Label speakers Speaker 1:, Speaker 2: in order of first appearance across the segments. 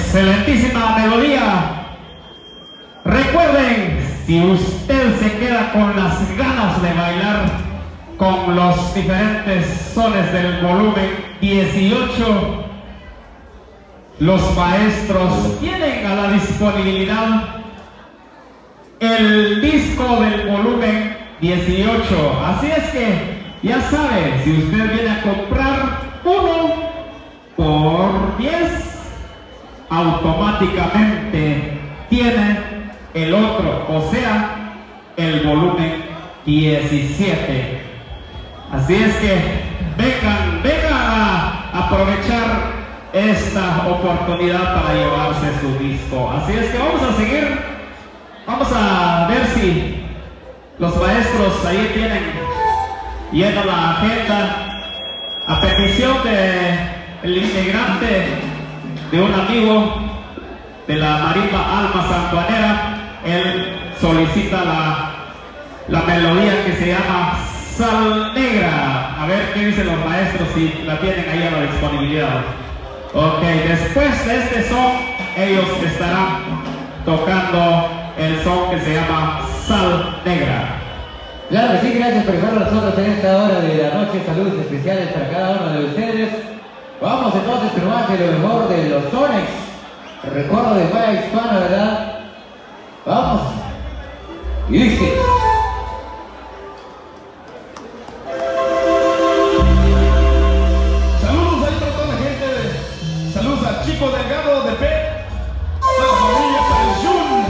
Speaker 1: excelentísima melodía. Recuerden, si usted se queda con las ganas de bailar con los diferentes sones del volumen 18, los maestros tienen a la disponibilidad el disco del volumen 18. Así es que ya sabe, si usted viene a comprar uno por 10, automáticamente tiene el otro, o sea, el volumen 17. Así es que vengan a aprovechar esta oportunidad para llevarse su disco. Así es que vamos a seguir, vamos a ver si los maestros ahí tienen llena la agenda. A petición del integrante de un amigo de la marimba Alma Sanjuanera, él solicita la melodía que se llama Sal Negra. A ver qué dicen los maestros, si la tienen ahí a la disponibilidad. Ok, después de este son, ellos estarán tocando el son que se llama Sal Negra.
Speaker 2: Claro que sí, gracias por estar con nosotros en esta hora de la noche. Saludos especiales para cada uno de ustedes. Vamos entonces con más de lo mejor de los Sonics. El recuerdo de Guaya Hispana, ¿verdad? Vamos. Y dice...
Speaker 3: Saludos ahí para toda la gente. Saludos al Chico Delgado de P. Para la familia, para el Jun.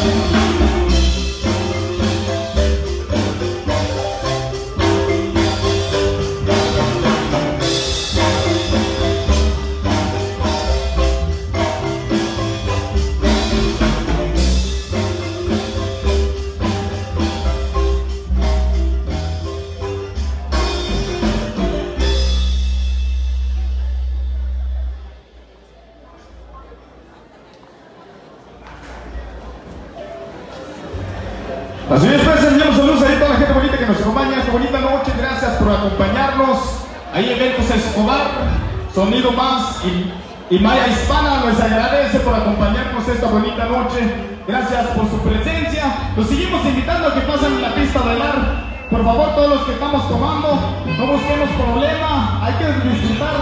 Speaker 3: Así es, pues, enviamos saludos ahí a toda la gente bonita que nos acompaña esta bonita noche. Gracias por acompañarnos. Ahí Eventos Escobar, Sonido Más y Maya Hispana les agradece por acompañarnos esta bonita noche. Gracias por su presencia. Los seguimos invitando a que pasen la pista a bailar. Por favor, todos los que estamos tomando, no busquemos problema. Hay que disfrutar.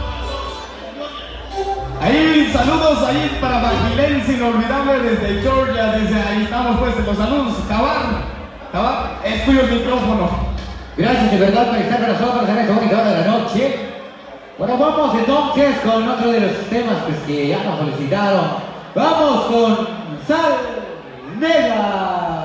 Speaker 3: Ahí, saludos ahí para Bajilense, inolvidable desde Georgia, desde ahí estamos pues, los saludos. Cabar, es tuyo el micrófono.
Speaker 2: Gracias de verdad por estar con nosotros en esta bonita hora de la noche. Bueno, vamos entonces con otro de los temas pues, que ya nos solicitaron. Vamos con Sal Negra.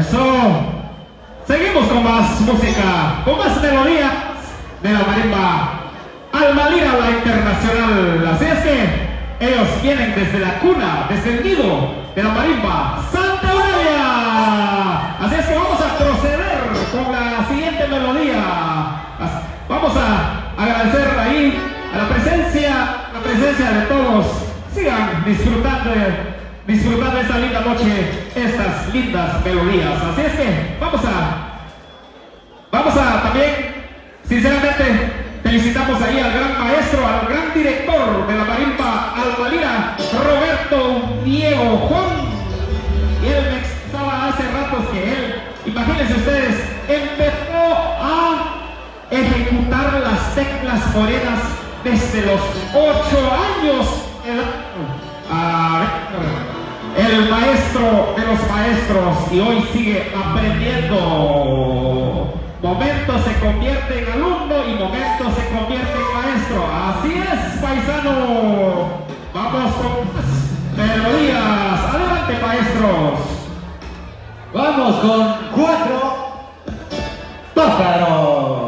Speaker 1: Eso. Seguimos con más música, con más melodías de la marimba Alma Lira, la internacional. Así es que ellos vienen desde la cuna, desde el nido de la marimba Santa Eulalia. Así es que vamos a proceder con la siguiente melodía. Vamos a agradecer ahí a la presencia de todos. Sigan disfrutando esta linda noche, estas lindas melodías. Así es que vamos a también, sinceramente, felicitamos ahí al gran maestro, al gran director de la marimba Alma Lira, Roberto Diego Juan. Y él me expresaba hace ratos que él, imagínense ustedes, empezó a ejecutar las teclas morenas desde los 8 años. El maestro de los maestros, y hoy sigue aprendiendo. Momentos se convierte en alumno y momentos se convierte en maestro. Así es, paisano. Vamos con más melodías. Adelante, maestros.
Speaker 2: Vamos con 4 pájaros.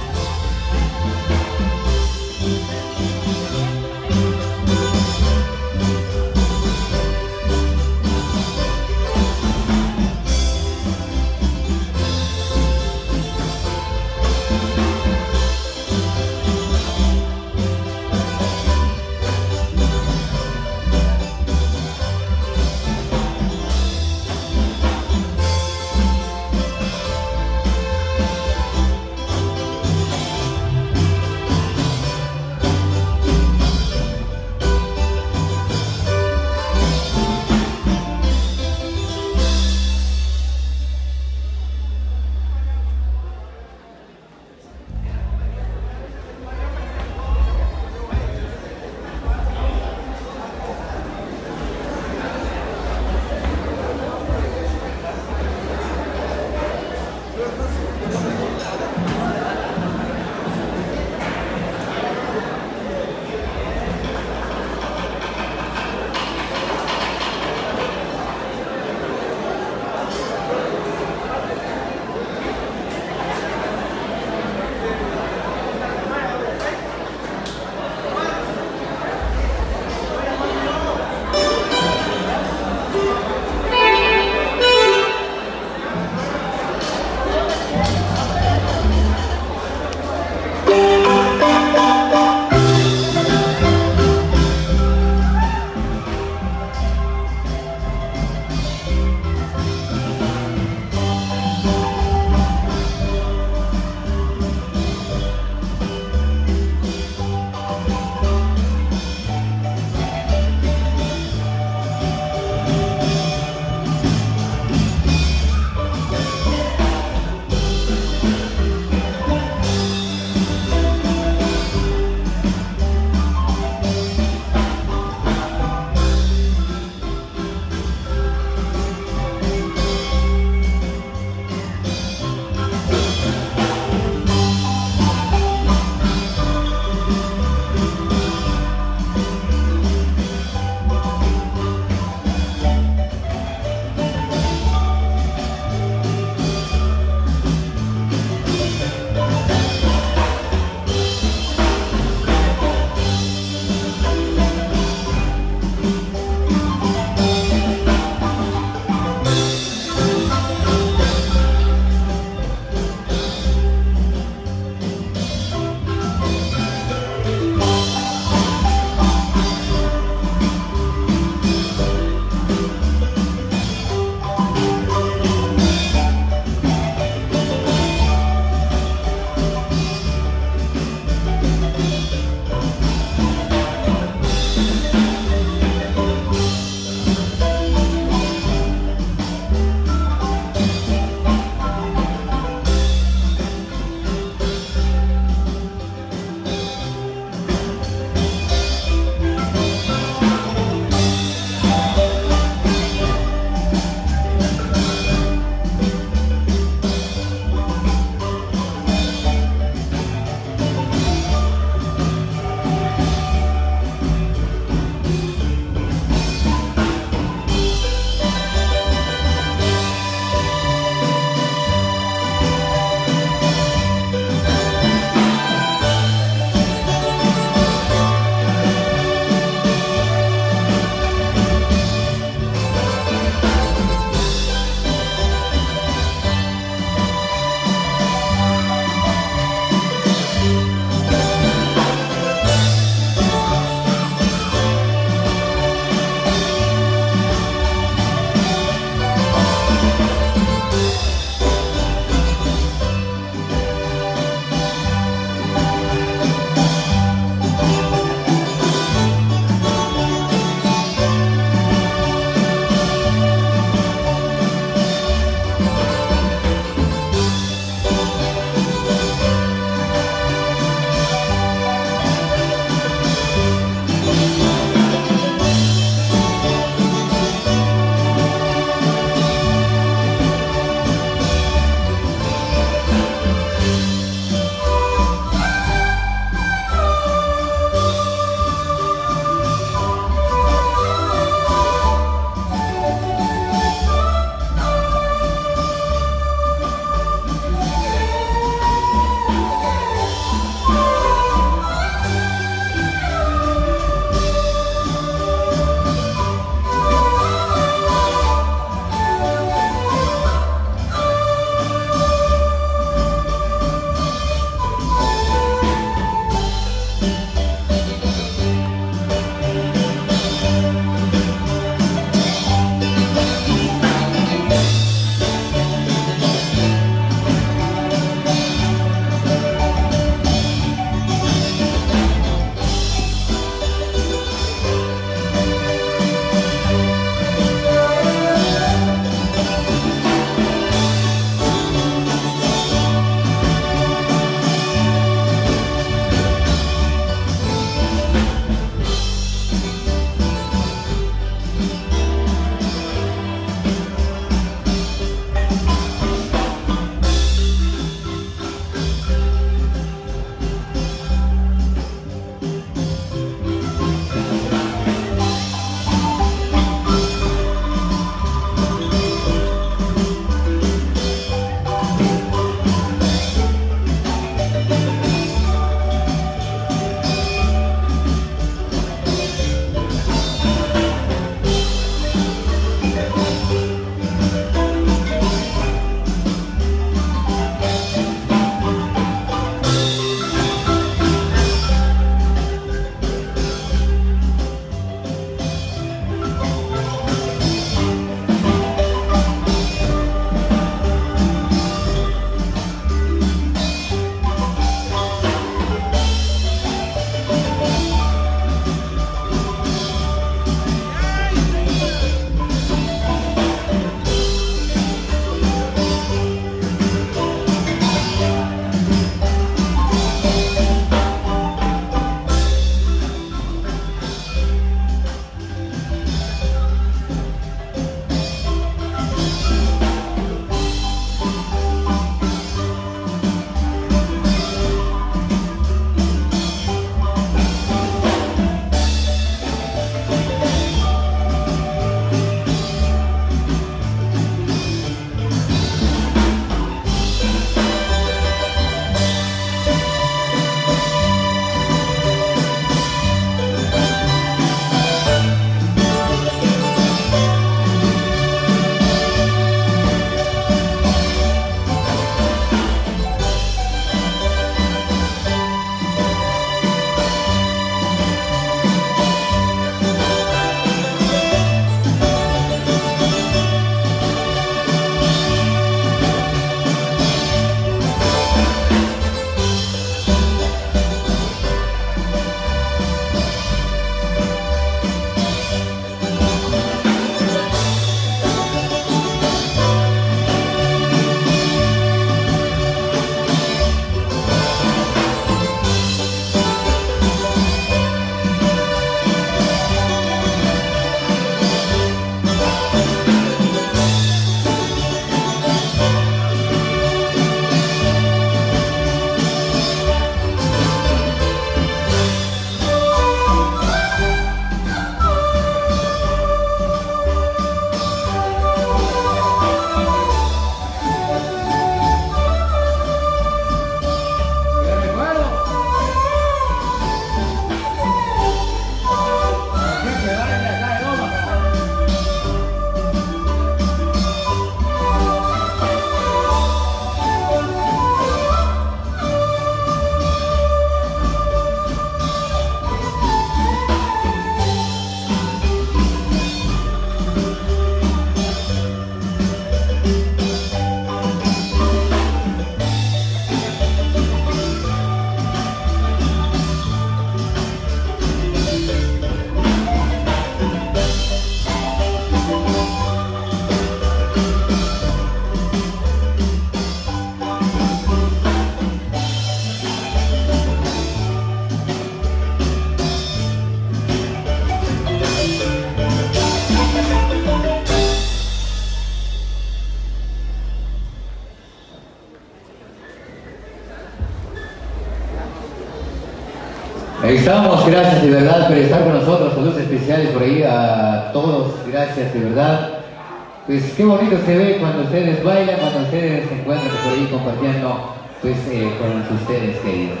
Speaker 2: estamos, gracias de verdad por estar con nosotros. Saludos especiales por ahí a todos, gracias de verdad. Pues qué bonito se ve cuando ustedes bailan, cuando ustedes se encuentran por ahí compartiendo pues, con ustedes queridos.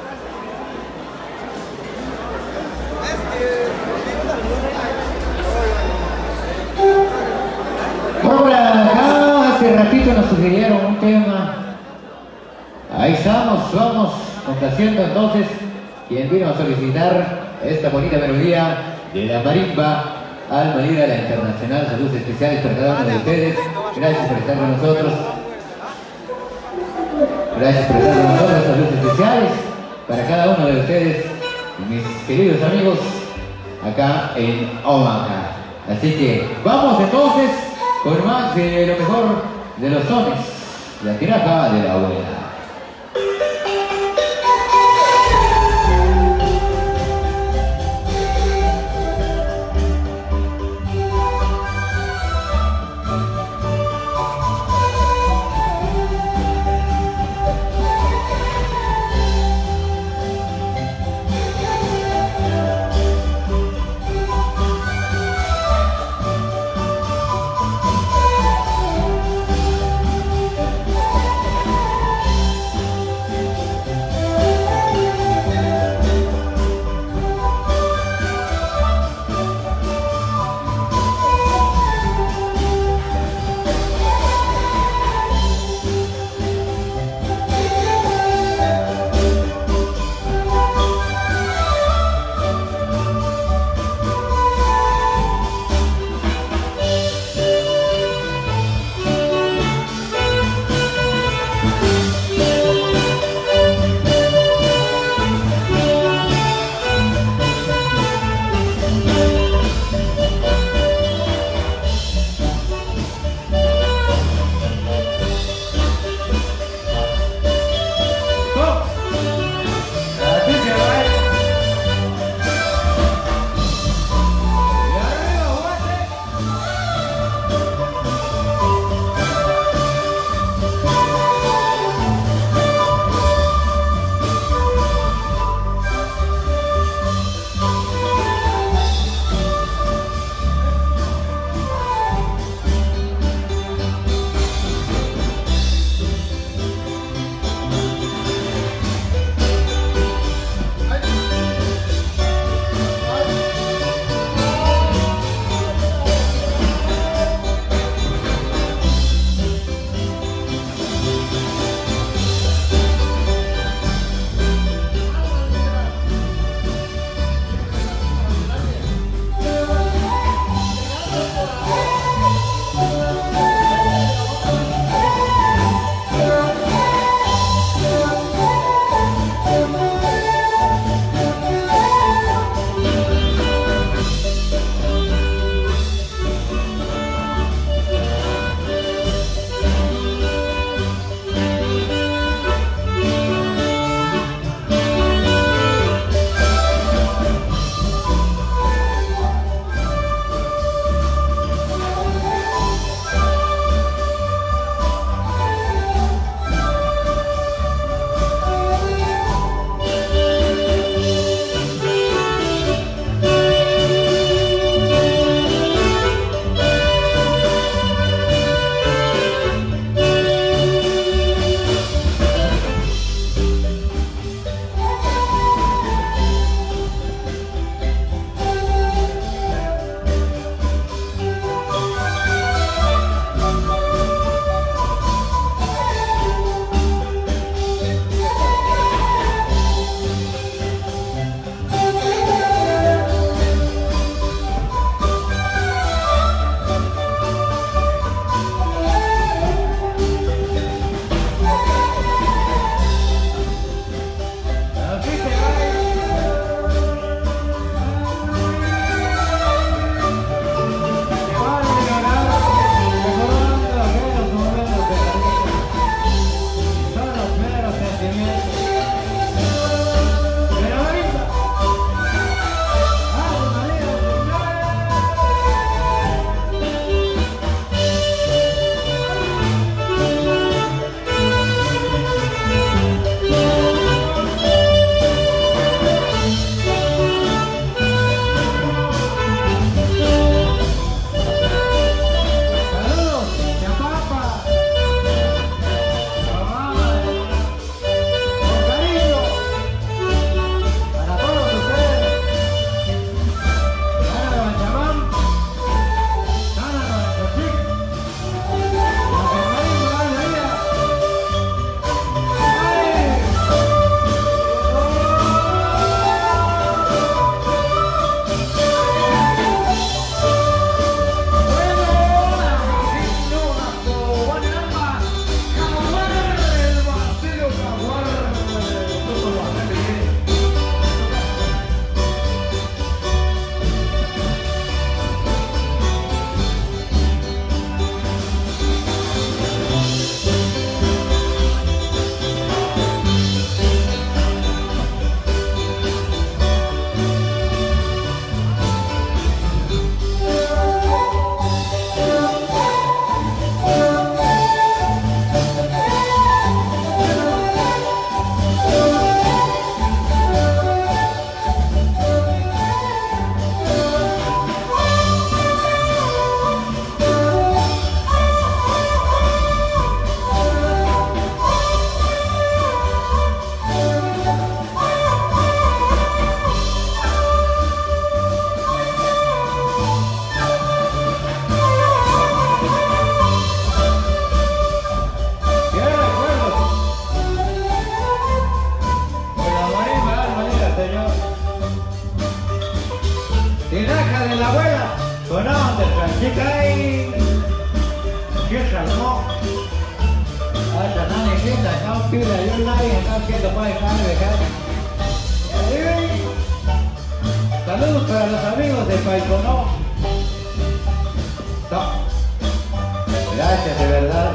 Speaker 2: Por acá hace ratito nos sugirieron un tema. Ahí estamos, vamos complaciendo entonces quien vino a solicitar esta bonita melodía de la marimba Alma Lira, la internacional. Saludos especiales para cada uno de ustedes. Gracias por estar con nosotros. Gracias por estar con nosotros. Saludos especiales para cada uno de ustedes, mis queridos amigos, acá en Omaha. Así que vamos entonces con más de lo mejor de los sones, la tiraja de la abuela. abuela. Con onda, Francisca y... ¿Qué salmó? Hasta no necesita, no pila, yo nadie está haciendo para dejar de dejar. Saludos para los amigos de Paiconó. No. Gracias, de verdad.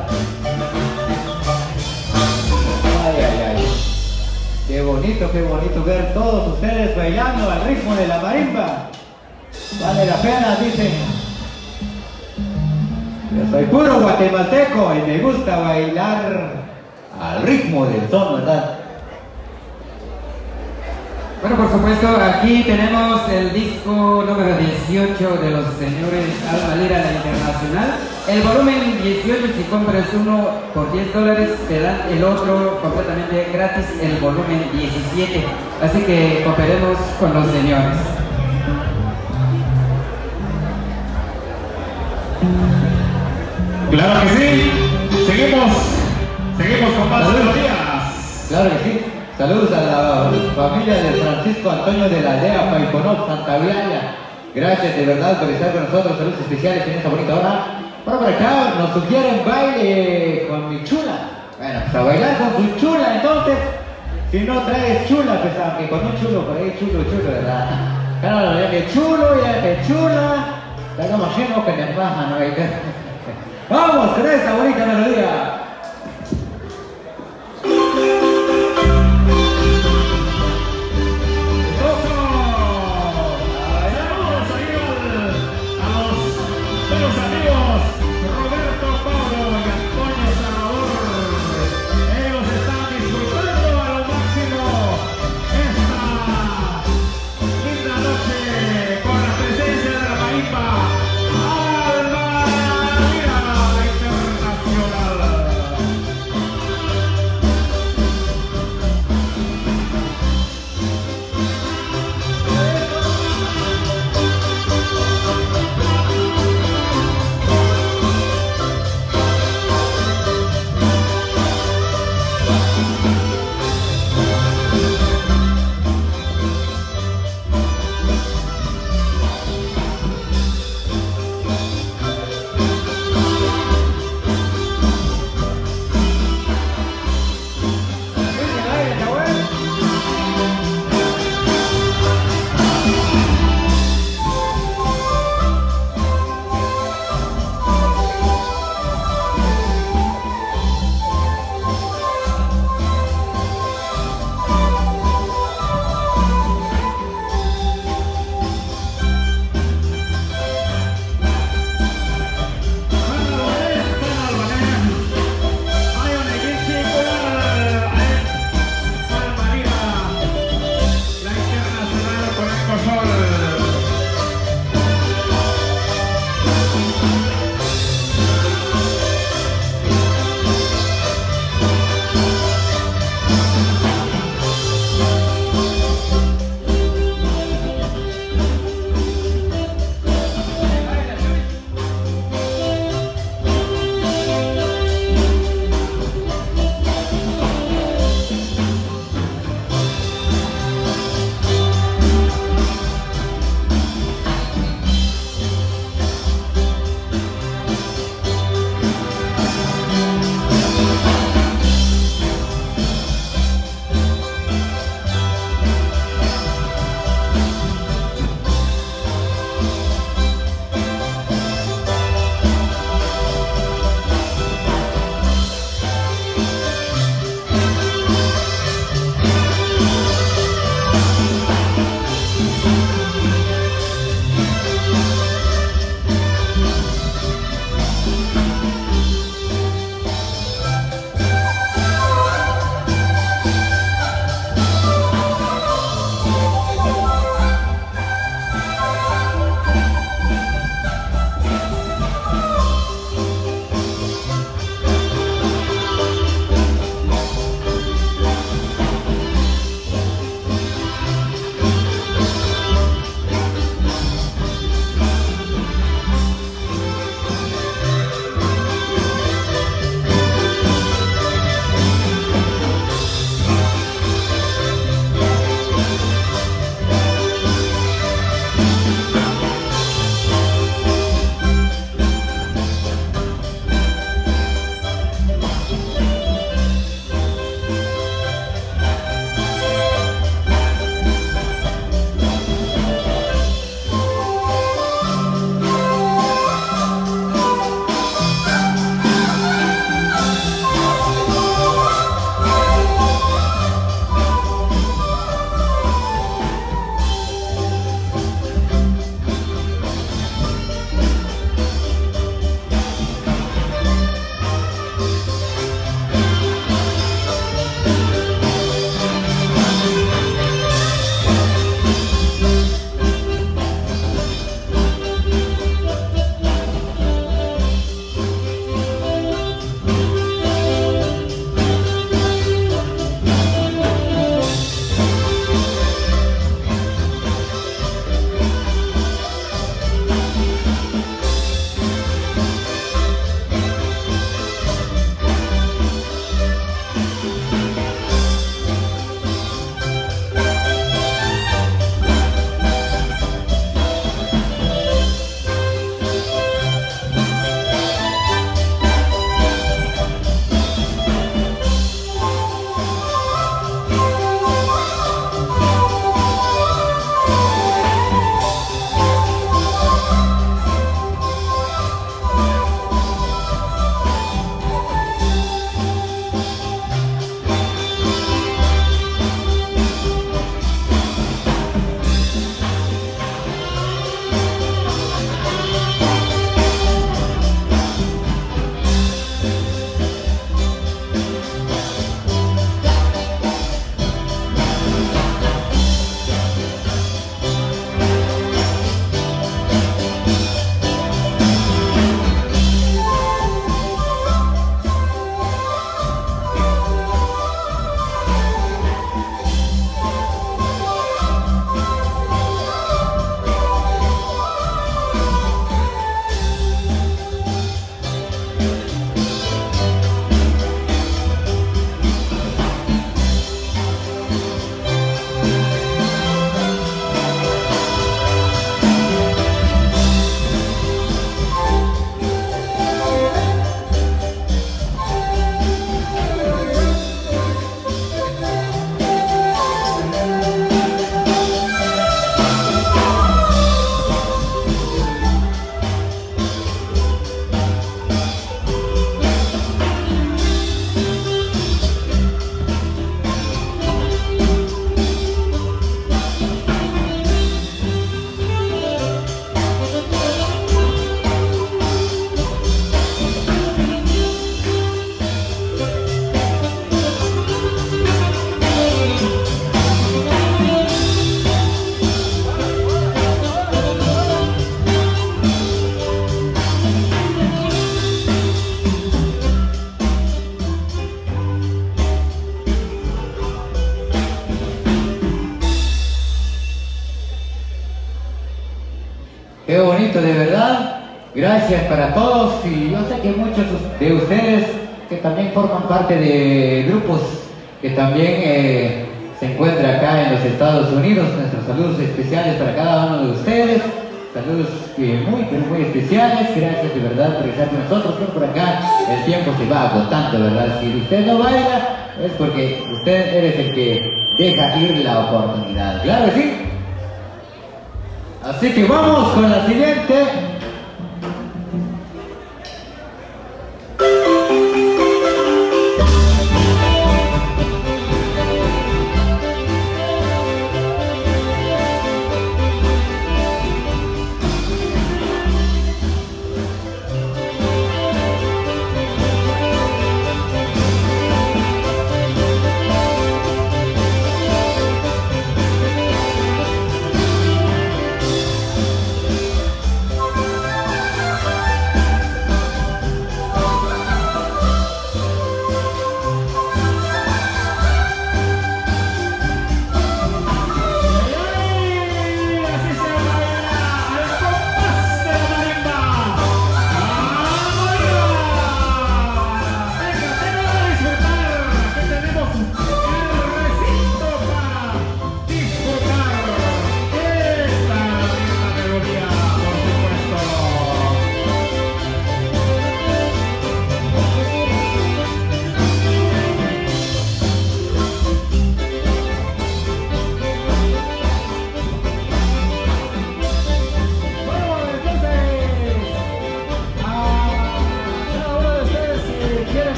Speaker 2: Ay, ay, ay. Qué bonito ver todos ustedes bailando al ritmo de la marimba. Vale la pena, dicen. Yo soy puro guatemalteco y me gusta bailar al ritmo del son, ¿verdad?
Speaker 4: Bueno, por supuesto, aquí tenemos el disco número 18 de los señores Alma Lira, la Internacional. El volumen 18, si compras uno por $10, te dan el otro completamente gratis, el volumen 17. Así que cooperemos con los señores.
Speaker 1: Claro que sí. Seguimos con más melodías.
Speaker 2: Claro que sí. Saludos a la familia de Francisco Antonio de la aldea Paiconó, Santa Eulalia. Gracias de verdad por estar con nosotros. Saludos especiales en esta bonita hora. Bueno, por acá nos sugieren baile con mi chula. Bueno, pues a bailar con su chula, entonces. Si no traes chula, pues aunque con un chulo por ahí, chulo, ¿verdad? Claro, ya que chulo, ya que chula. Hagamos lleno que me baja, ¿no? Vamos con esta bonita melodía.
Speaker 1: Alma Lira, la Internacional.
Speaker 2: Qué bonito, de verdad. Gracias para todos. Y yo sé que muchos de ustedes que también forman parte de grupos que también se encuentran acá en los Estados Unidos. Nuestros saludos especiales para cada uno de ustedes. Saludos muy, pero muy especiales. Gracias de verdad por estar con nosotros. Por acá el tiempo se va agotando, ¿verdad? Si usted no baila, es porque usted eres el que deja ir la oportunidad. Claro que sí. Así que vamos con la siguiente.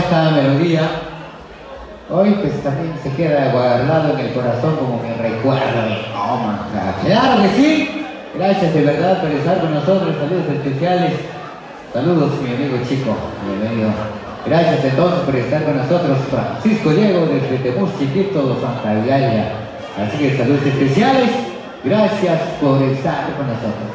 Speaker 2: esta melodía, hoy pues también se queda guardado en el corazón como que recuerdo. Oh, man, claro que sí. Gracias de verdad por estar con nosotros. Saludos especiales. Saludos, mi amigo Chico. Bienvenido. Gracias entonces por estar con nosotros. Francisco Diego desde Temus Chiquito, Santa Eulalia. Así que saludos especiales. Gracias por estar con nosotros.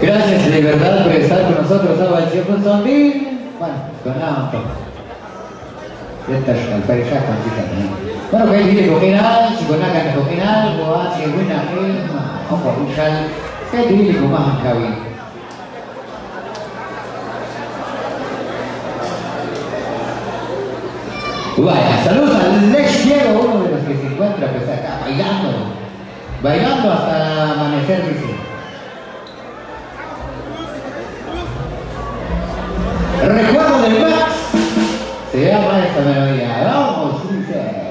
Speaker 2: Gracias de verdad por estar con nosotros, Salvación con Zombie. Bueno, con nada un poco. Esta es el paisaje con chica también. Bueno, que dice coger algo, si con nada que coger algo, hace buena gema, ojo, buscar. ¿Qué dice con más Javi? Vaya, saludos al Lex Diego, uno de los que se encuentra pues acá bailando hasta amanecer, dice. Recuerdo del Max, se llama esta melodía, vamos, dice.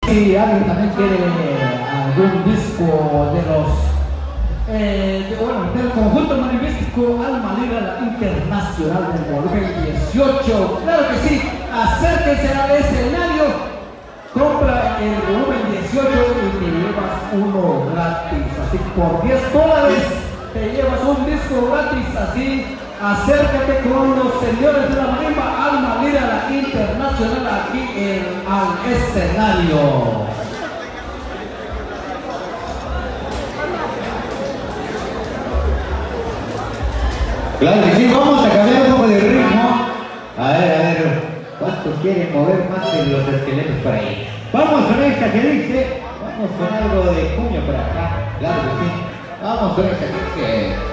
Speaker 5: si alguien también quiere algún disco de los del conjunto manifístico Alma Libre la Internacional del volumen 18, claro que sí, acérquense al escenario, compra el volumen 18 y te llevas uno gratis, así por $10 te llevas un disco gratis, así acércate con los señores de la marimba Alma Libre la Internacional aquí al escenario.
Speaker 2: Claro que sí, vamos a cambiar un poco de ritmo. A ver, ¿cuántos quieren mover más de los esqueletos por ahí? Vamos con esta que dice, vamos con algo de puño por acá. Claro que sí, vamos con esta que dice.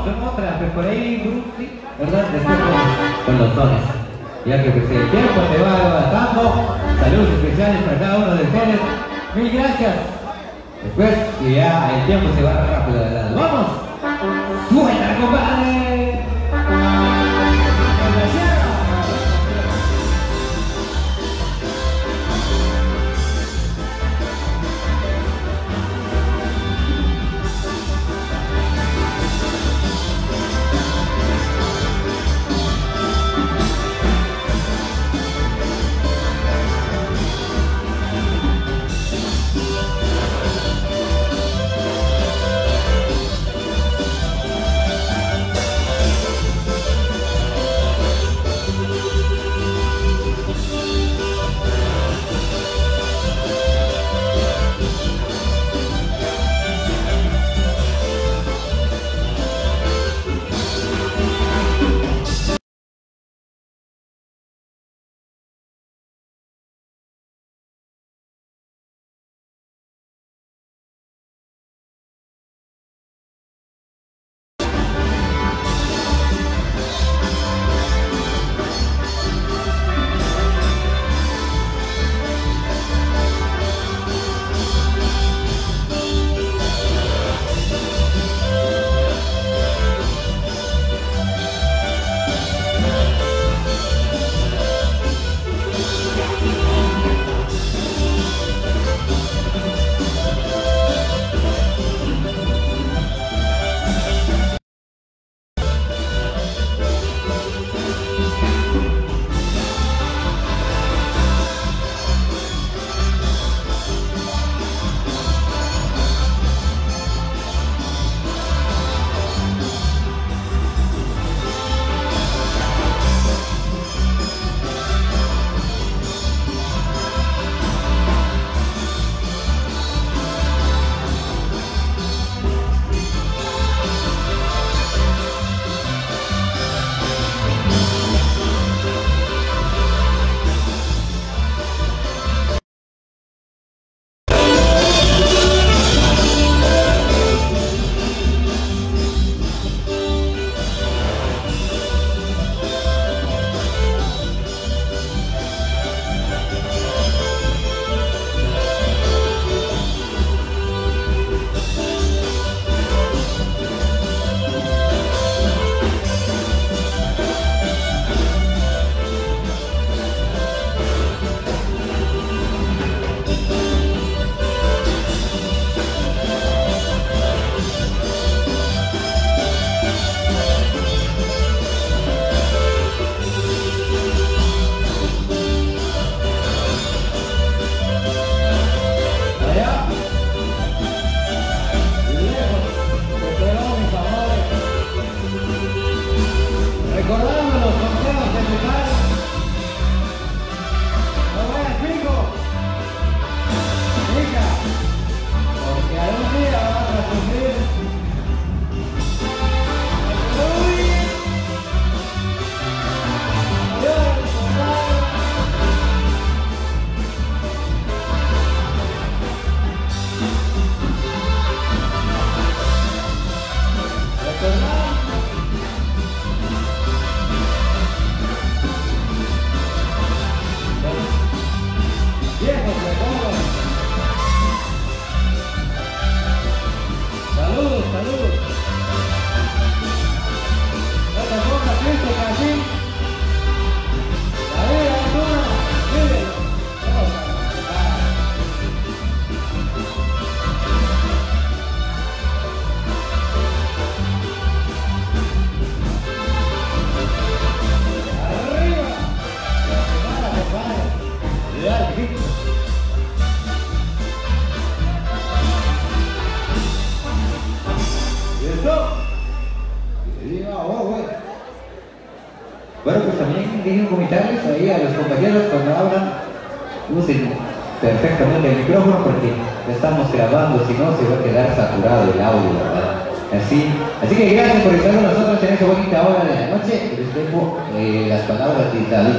Speaker 2: con otra, pero por ahí Bruce Lee, ¿verdad? Después con los dones. Ya que pues, el tiempo se va avanzando. Saludos especiales para cada uno de ustedes. Mil gracias. Después, que ya el tiempo se va rápido, ¿verdad? ¡Vamos! ¡Suena, compadre! Bueno, pues también dejen comentarios ahí a los compañeros cuando hablan, usen perfectamente el micrófono porque estamos grabando, si no se va a quedar saturado el audio, ¿verdad? Así que gracias por estar con nosotros en esta bonita hora de la noche. Les dejo las palabras de David.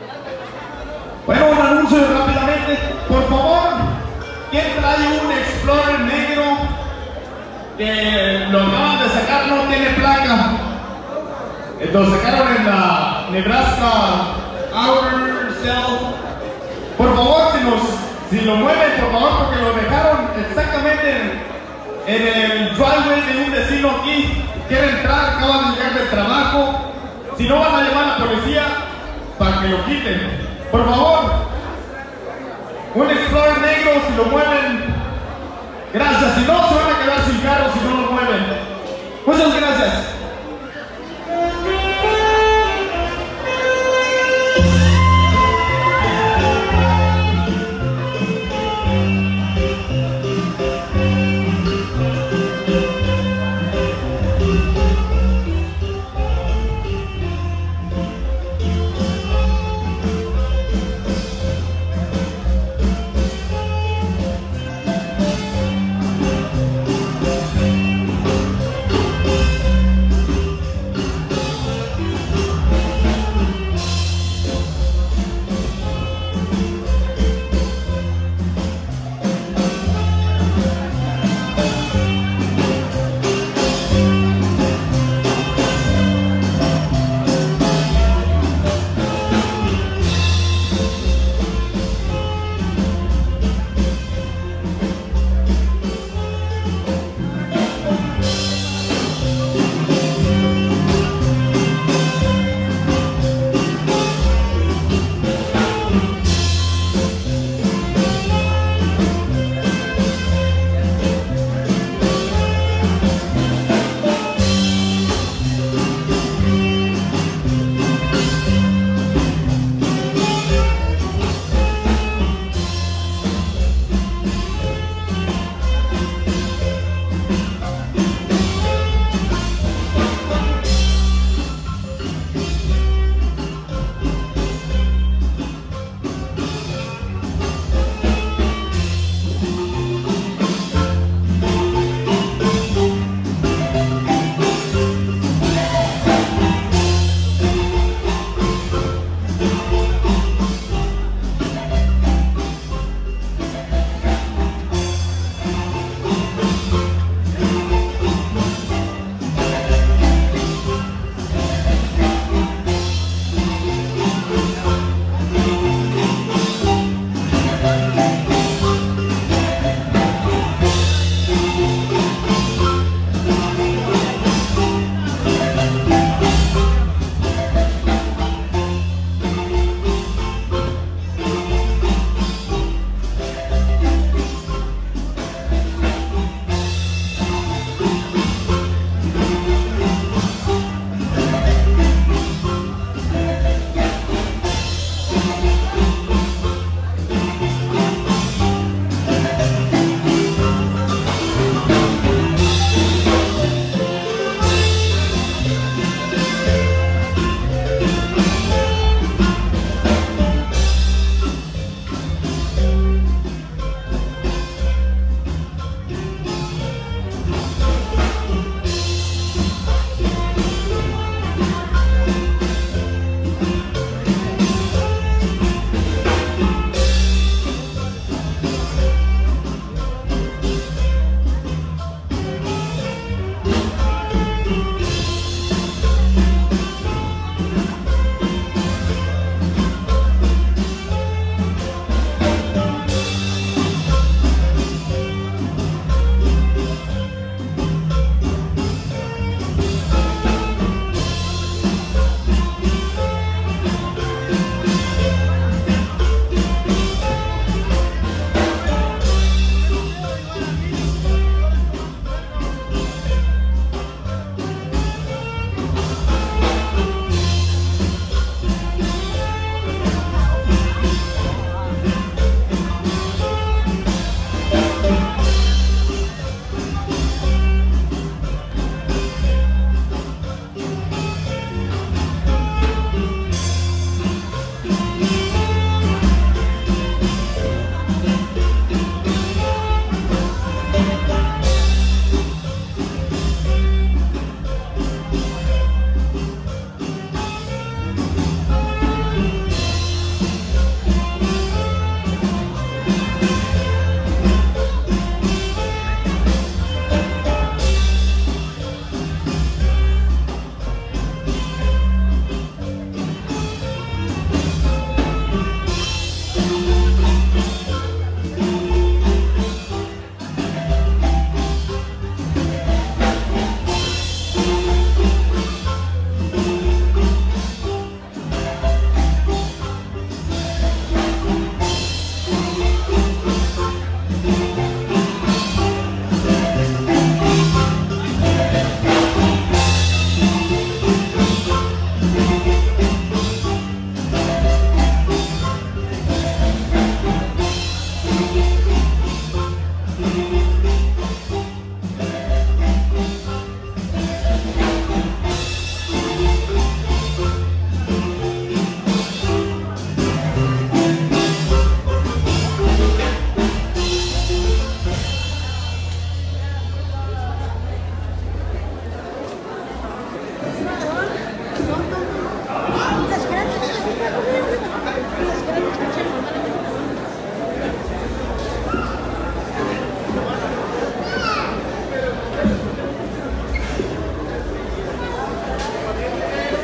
Speaker 3: Bueno, un anuncio rápidamente, por favor. ¿Quién trae un Explorer negro que lo acaban de sacar celular no tiene placa. Lo sacaron en la Nebraska Outer Cell. Por favor, si lo mueven, por favor, porque lo dejaron exactamente en el driveway de un vecino aquí. Quiere entrar, acaban de llegar del trabajo. Si no, van a llamar a la policía para que lo quiten. Por favor, un Explorer negro, si lo mueven. Gracias, si no, se van a quedar sin carro si no lo mueven. Muchas gracias.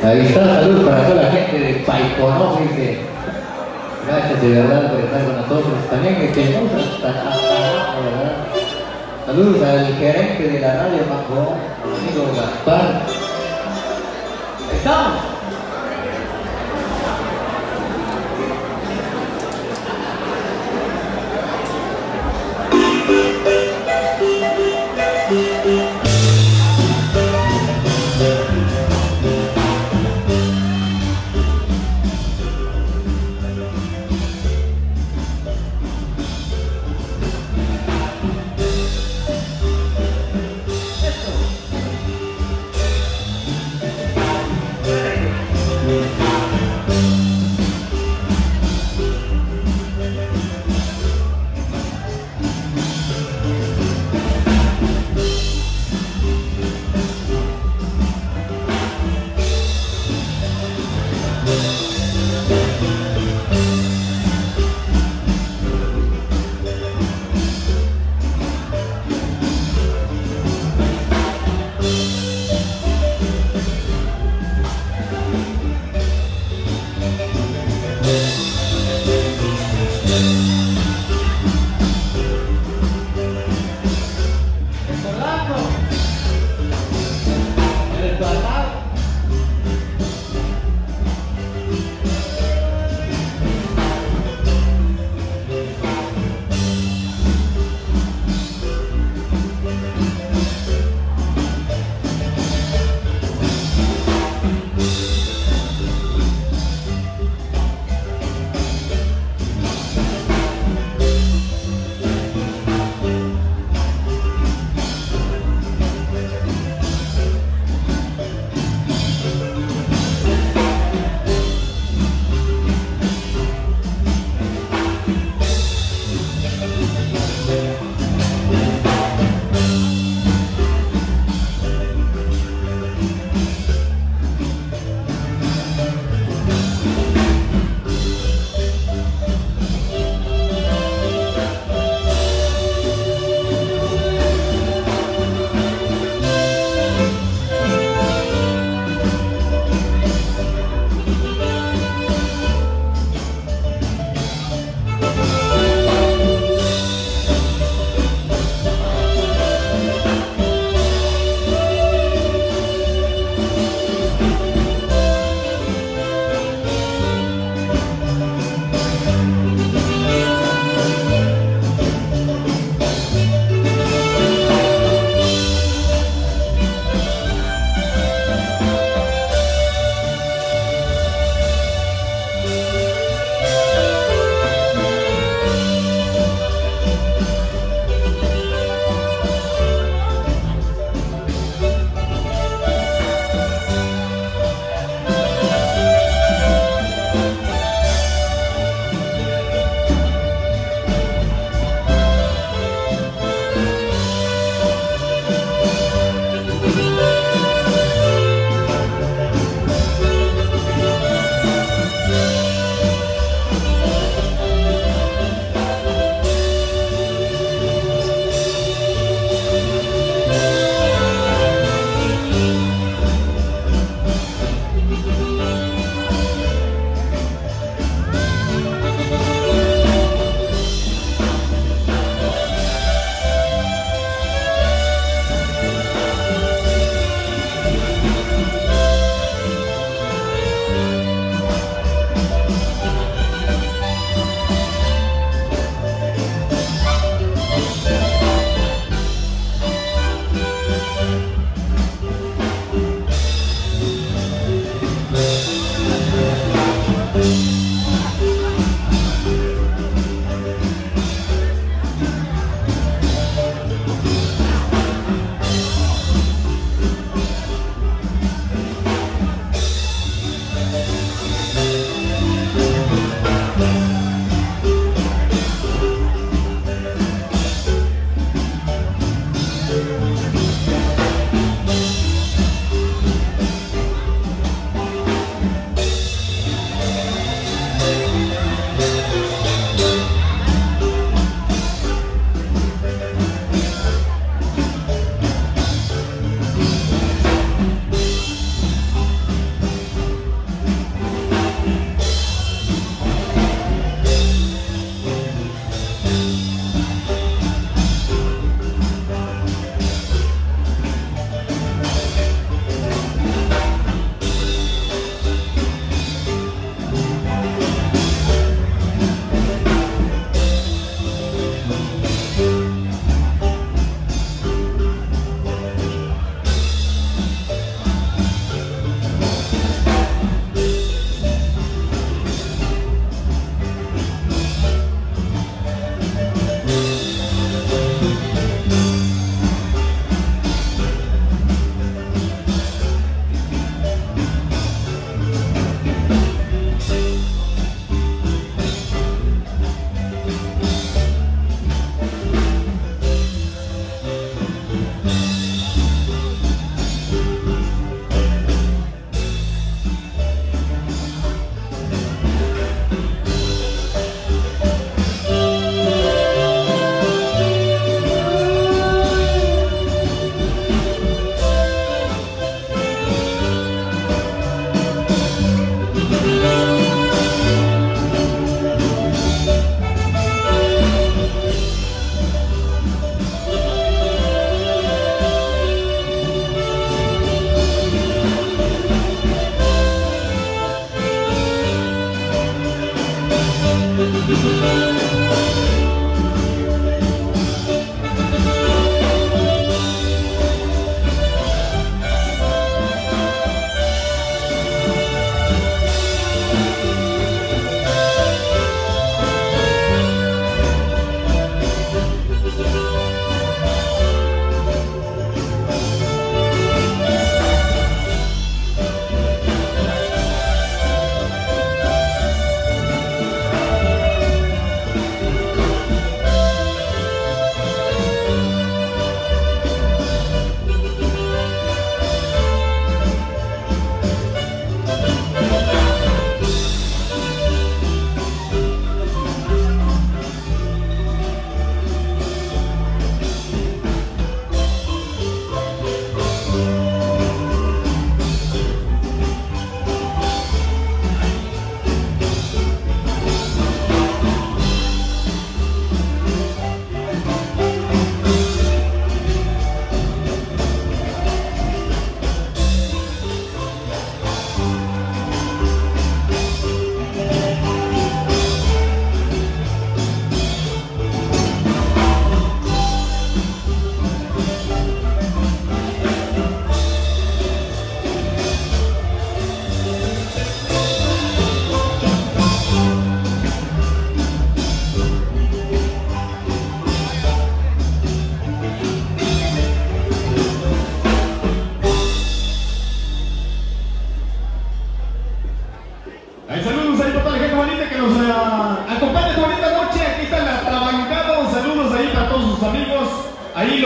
Speaker 2: Ahí está, salud para toda la gente de Paiconó, dice. Gracias de verdad por estar con nosotros. También que tenemos hasta abajo, ¿verdad? Saludos al gerente de la radio Paco, amigo Gaspar. Ahí estamos.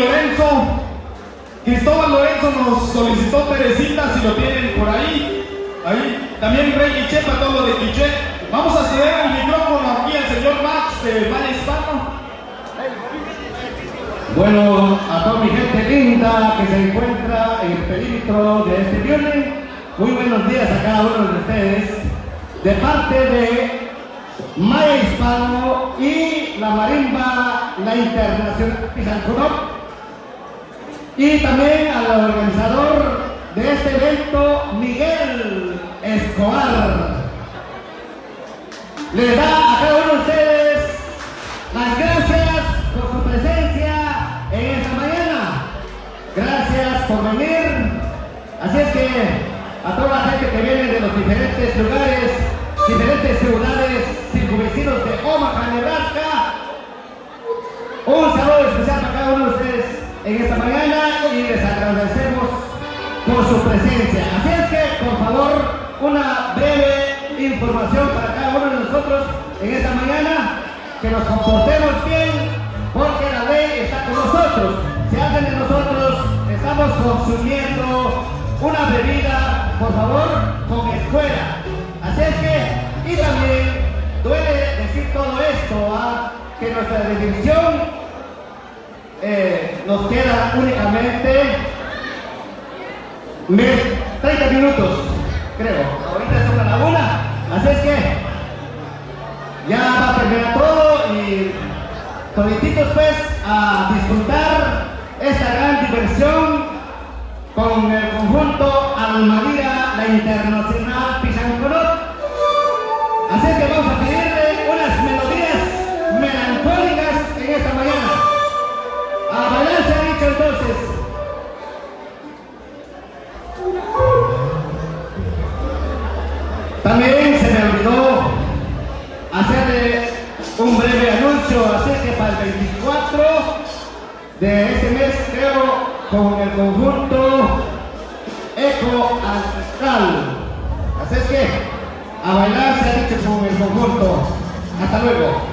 Speaker 3: Lorenzo. Cristóbal Lorenzo nos solicitó Teresita, si lo tienen por ahí. Ahí. También Rey Quiché, para todo lo de Quiché. Vamos a ceder el micrófono aquí al señor Max de Valle Hispano.
Speaker 5: Bueno, a toda mi gente linda que se encuentra en el perímetro de este viernes, muy buenos días a cada uno de ustedes, de parte de Maya Hispano y la Marimba, la Internacional Pizancunop, y también al organizador de este evento, Miguel Escobar. Les da a cada uno de ustedes las gracias por su presencia en esta mañana. Gracias por venir. Así es que a toda la gente que viene de los diferentes lugares, diferentes ciudades, circunvecinos de Omaha, Nebraska, un saludo especial para cada uno de ustedes en esta mañana y les agradecemos por su presencia. Así es que, por favor, una breve información para cada uno de nosotros en esta mañana, que nos comportemos bien, porque la ley está con nosotros. Si alguien de nosotros estamos consumiendo una bebida, por favor, con escuela. Así es que, y también duele decir todo esto, que nuestra definición nos queda únicamente 30 minutos, creo. Ahorita son la 1, así es que ya va a terminar todo y todititos pues a disfrutar esta gran diversión con el conjunto Almadira, la Internacional Pizancunop. Así es que vamos a pedirle unas melodías melancólicas en esta mañana. A bailar se ha dicho entonces. También se me olvidó hacerle un breve anuncio, así que para el 24 de este mes, creo, con el conjunto Eco Astral. Así es que a bailar se ha dicho con el conjunto. Hasta luego.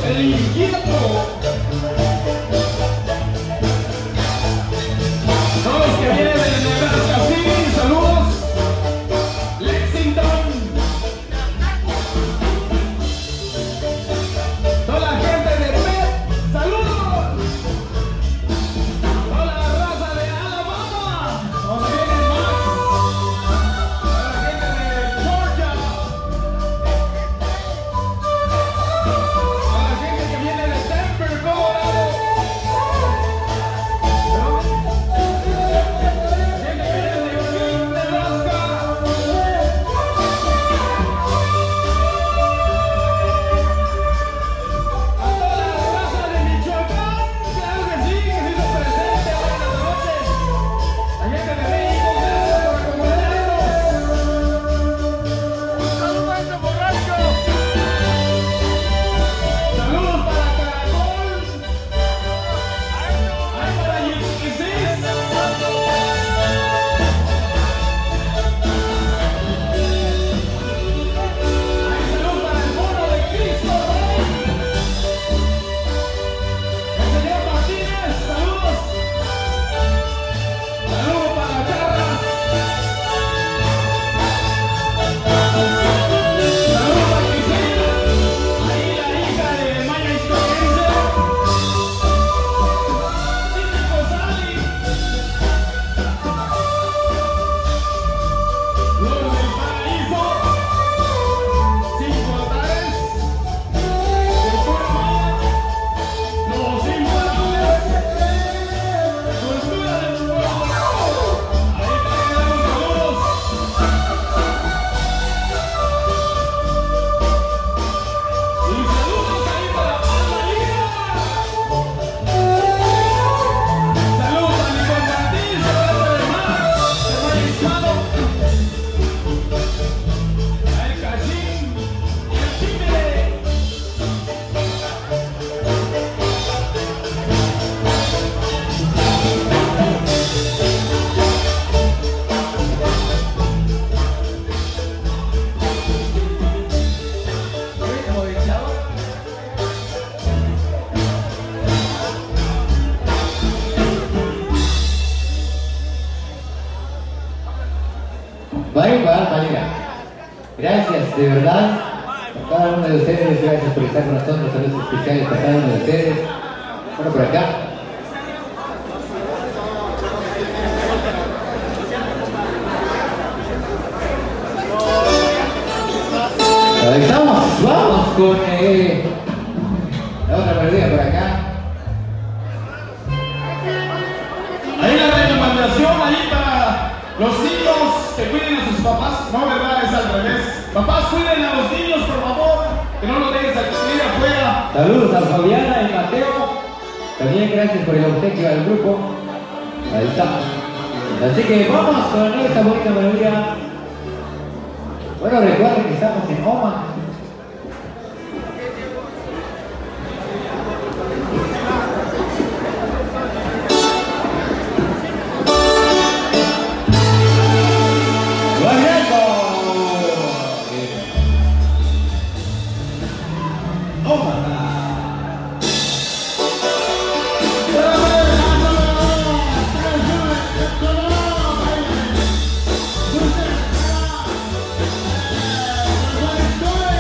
Speaker 3: El inquieto. Todos los que vienen de Nebraska, sí, saludos. Lexington. Toda la gente de Pet, saludos. Toda la raza de Alabama. Donde vienen más. Toda la gente de Georgia. Toda la gente que viene de Denver, Colorado.
Speaker 2: Gracias, de verdad, a cada uno de ustedes, gracias por estar con nosotros, saludos especiales para cada uno de ustedes. Bueno, por acá. Ahí estamos, vamos con la otra melodía por acá.
Speaker 3: Ahí la recomendación ahí para los niños que cuiden a sus papás. No, verdad, es al revés. Papás, cuiden a los niños, por favor, que no los dejes aquí afuera.
Speaker 2: Saludos a Fabiana y Mateo. También gracias por el obsequio al grupo. Ahí estamos. Así que vamos con esta bonita melodía. Bueno, recuerden que estamos en Oman.
Speaker 3: Good.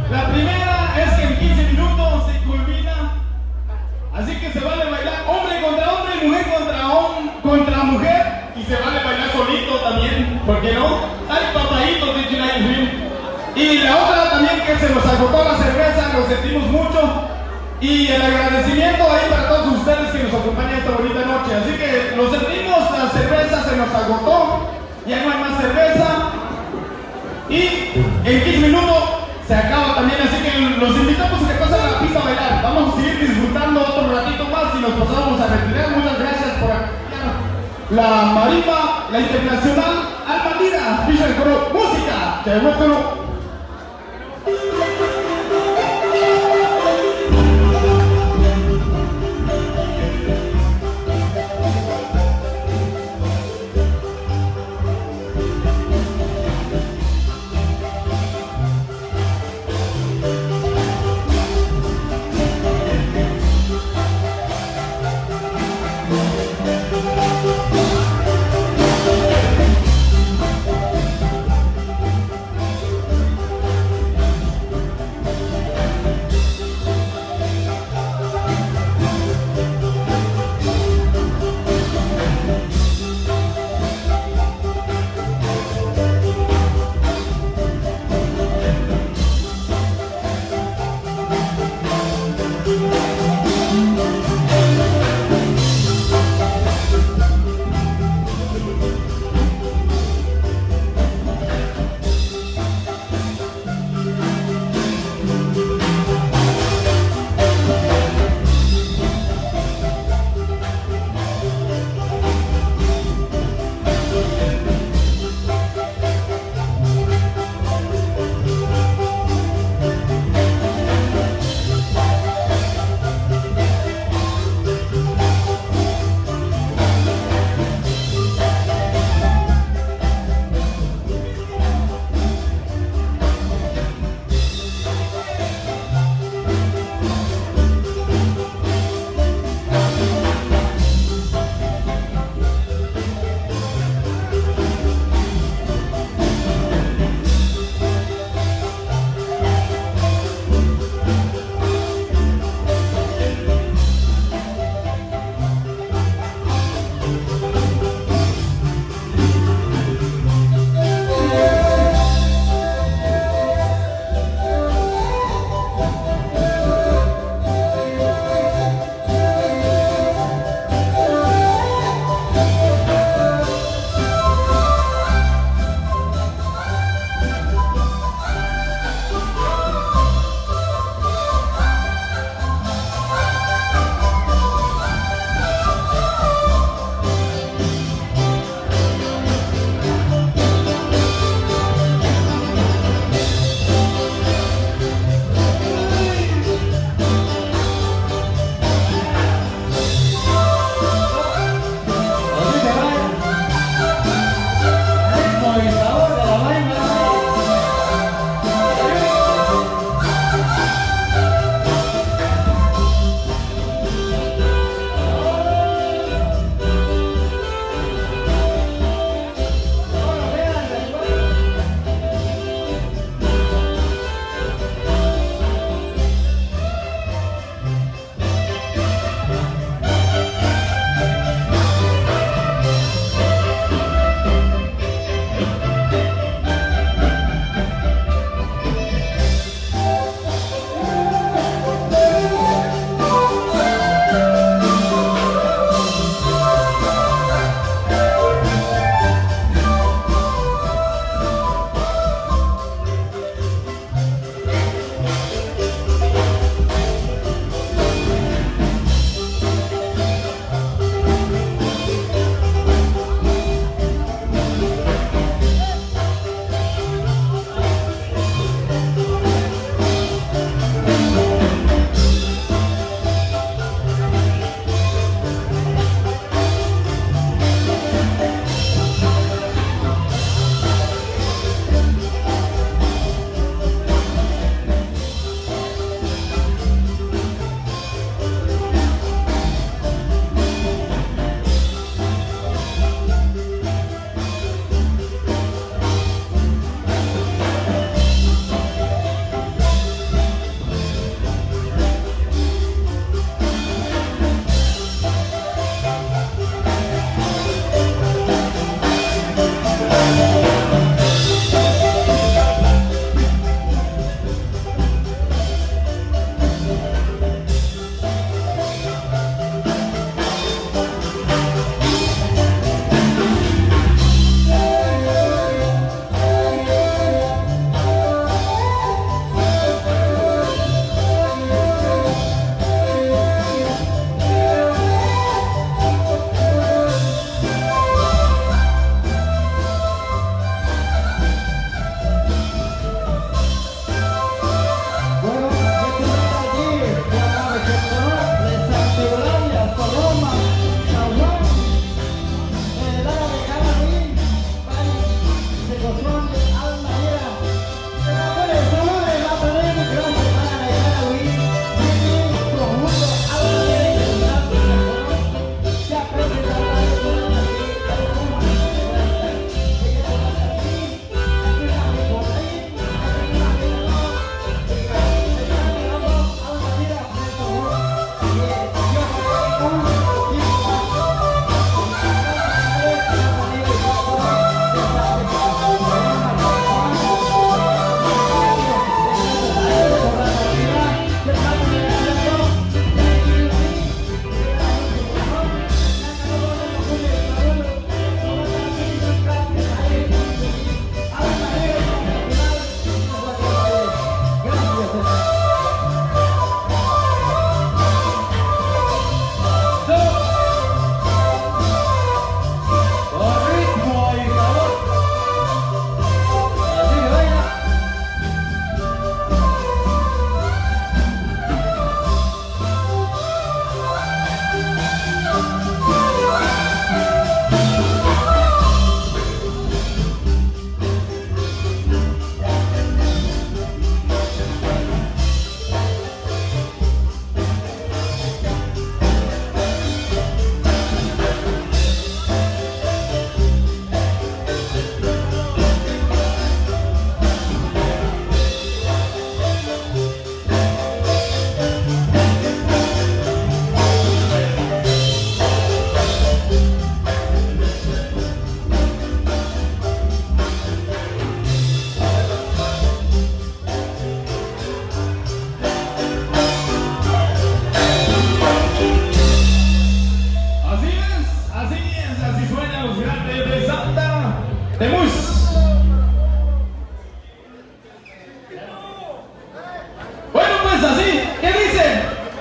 Speaker 3: La primera es que en 15 minutos se culmina. Así que se vale bailar hombre contra hombre, mujer contra mujer. Y se vale bailar solito también, ¿por qué no? Hay papaditos de United Dream. Y la otra también, que se nos agotó la cerveza, lo sentimos mucho. Y el agradecimiento ahí para todos ustedes que nos acompañan esta bonita noche. Así que lo sentimos, la cerveza se nos agotó, ya no hay más cerveza. Y en 15 minutos se acaba también, así que los invitamos a que pasen a la pista a bailar. Vamos a seguir disfrutando otro ratito más y nos pasamos a retirar. Muchas gracias por acompañar la marimba, la internacional Alma Lira, Ficha del Coro, música, te demuestro.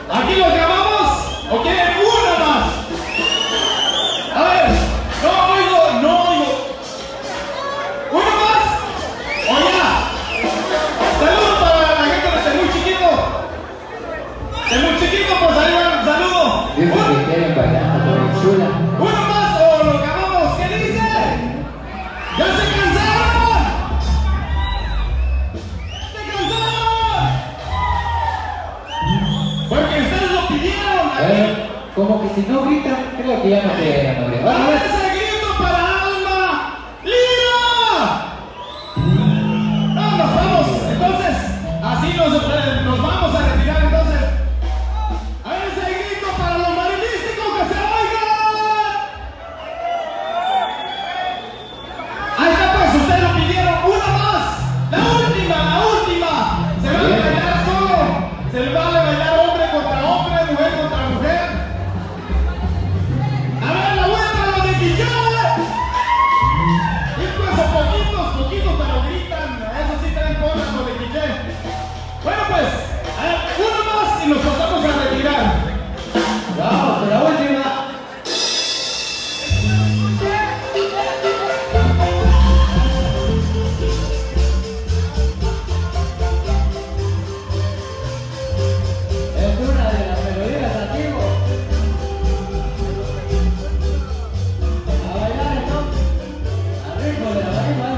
Speaker 3: ¿Aquí lo grabamos o quieren una más? A ver, no oigo. ¿Uno más? ¿O ya? Saludos para la gente de Temuco Chiquito. Temuco Chiquito, pues ahí van, saludo.
Speaker 2: Dice que quieren bailar por el chula.
Speaker 3: ¿Uno más o lo grabamos? ¿Qué dice? ¡Ya se cansaron! ¡Se cansaron! Porque ustedes lo pidieron.
Speaker 2: Como que si no gritan, creo que ya no te llegan a abrir.
Speaker 3: ¡Ahora ese grito para Alma Lira! No, nos vamos. Entonces, así nos vamos a retirar entonces. A ver ese grito para los marilísticos que se oigan. Ahí está, pues ustedes lo pidieron. Una más. La última. Se vale bailar solo. Se vale bailar hombre contra hombre, mujer contra mujer. A ver, la vuelta a los de Quichada. Y pues poquitos, pero gritan. Eso sí traen porras los de Quiché. Bueno, pues, a ver, uno más y nos pasamos a retirar.
Speaker 2: Vamos, por la última. Es una de las melodías antiguas. A bailar entonces. Al ritmo de la marimba,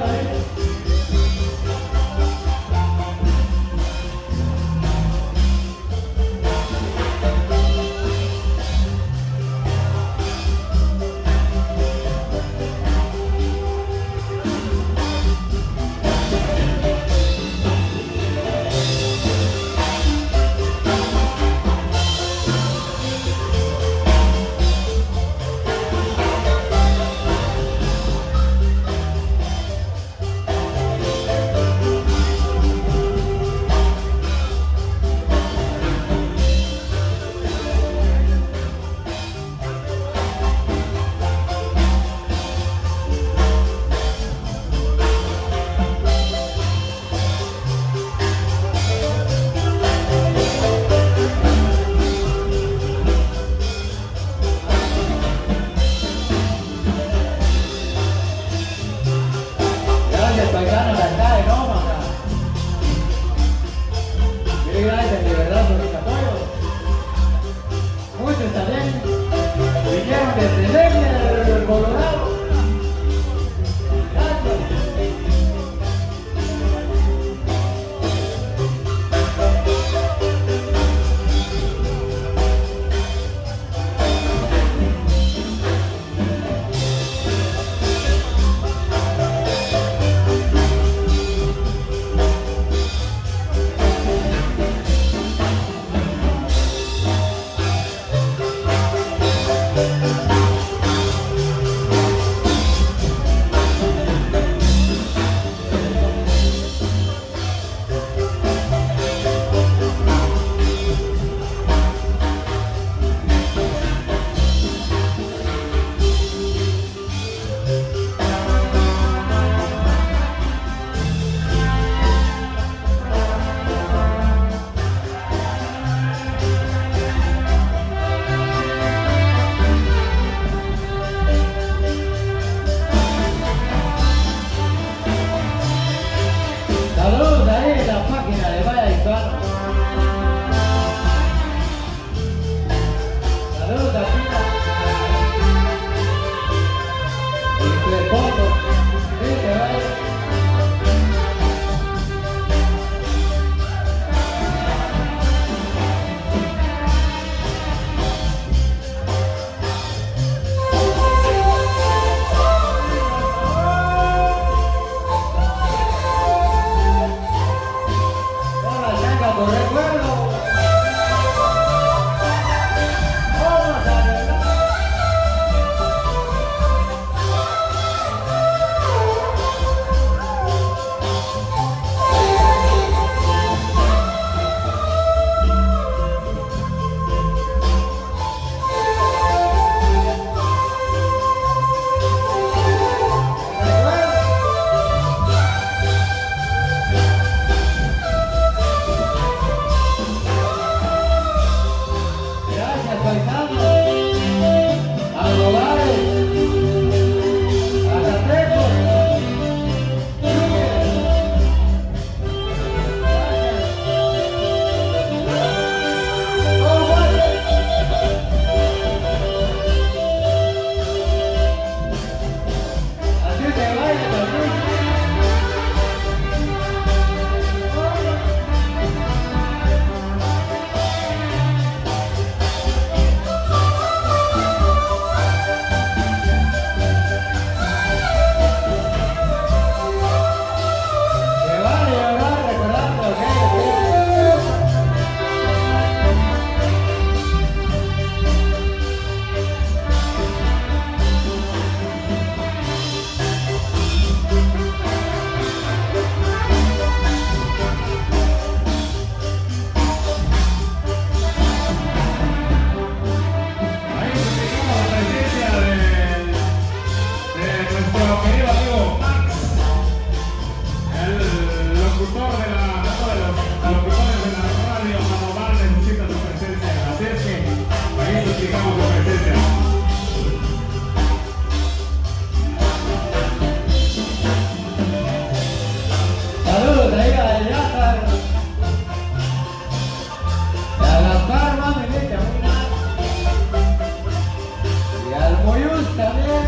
Speaker 5: también.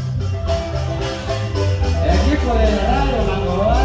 Speaker 5: El equipo de la radio Mangobar.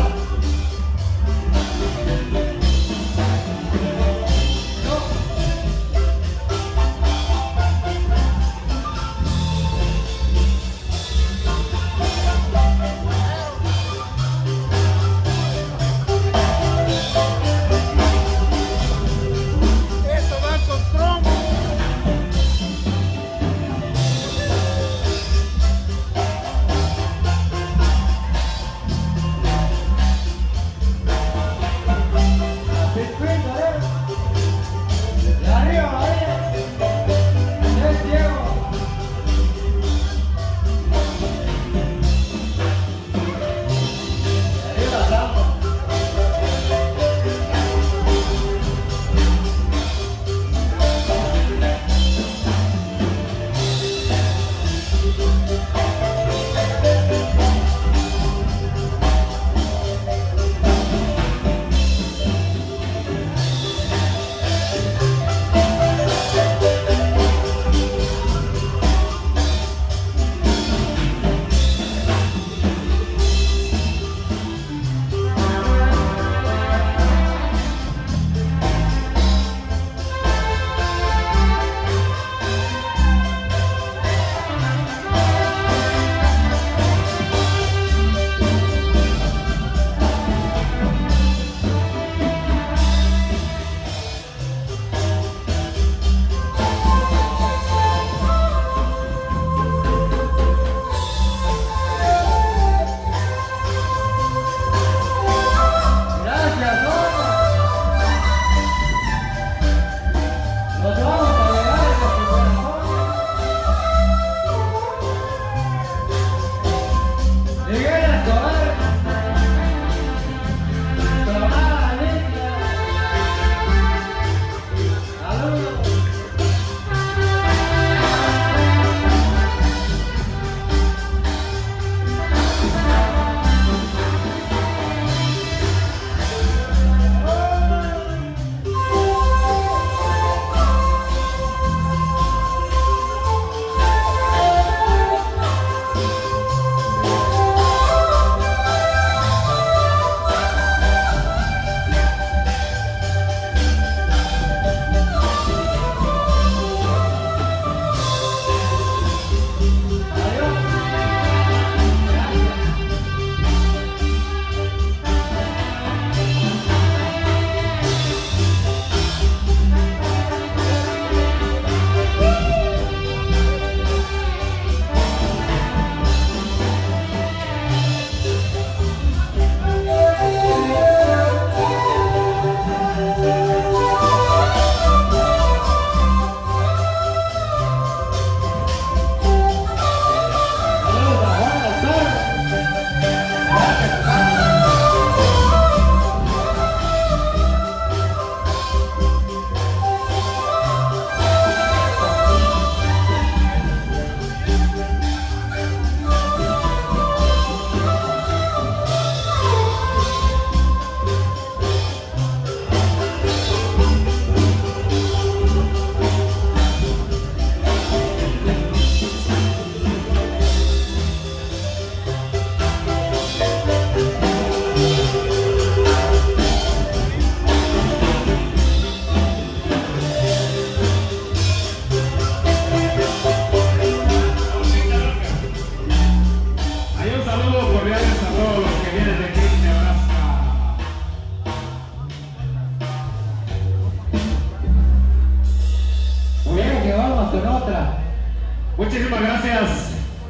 Speaker 1: Muchísimas gracias.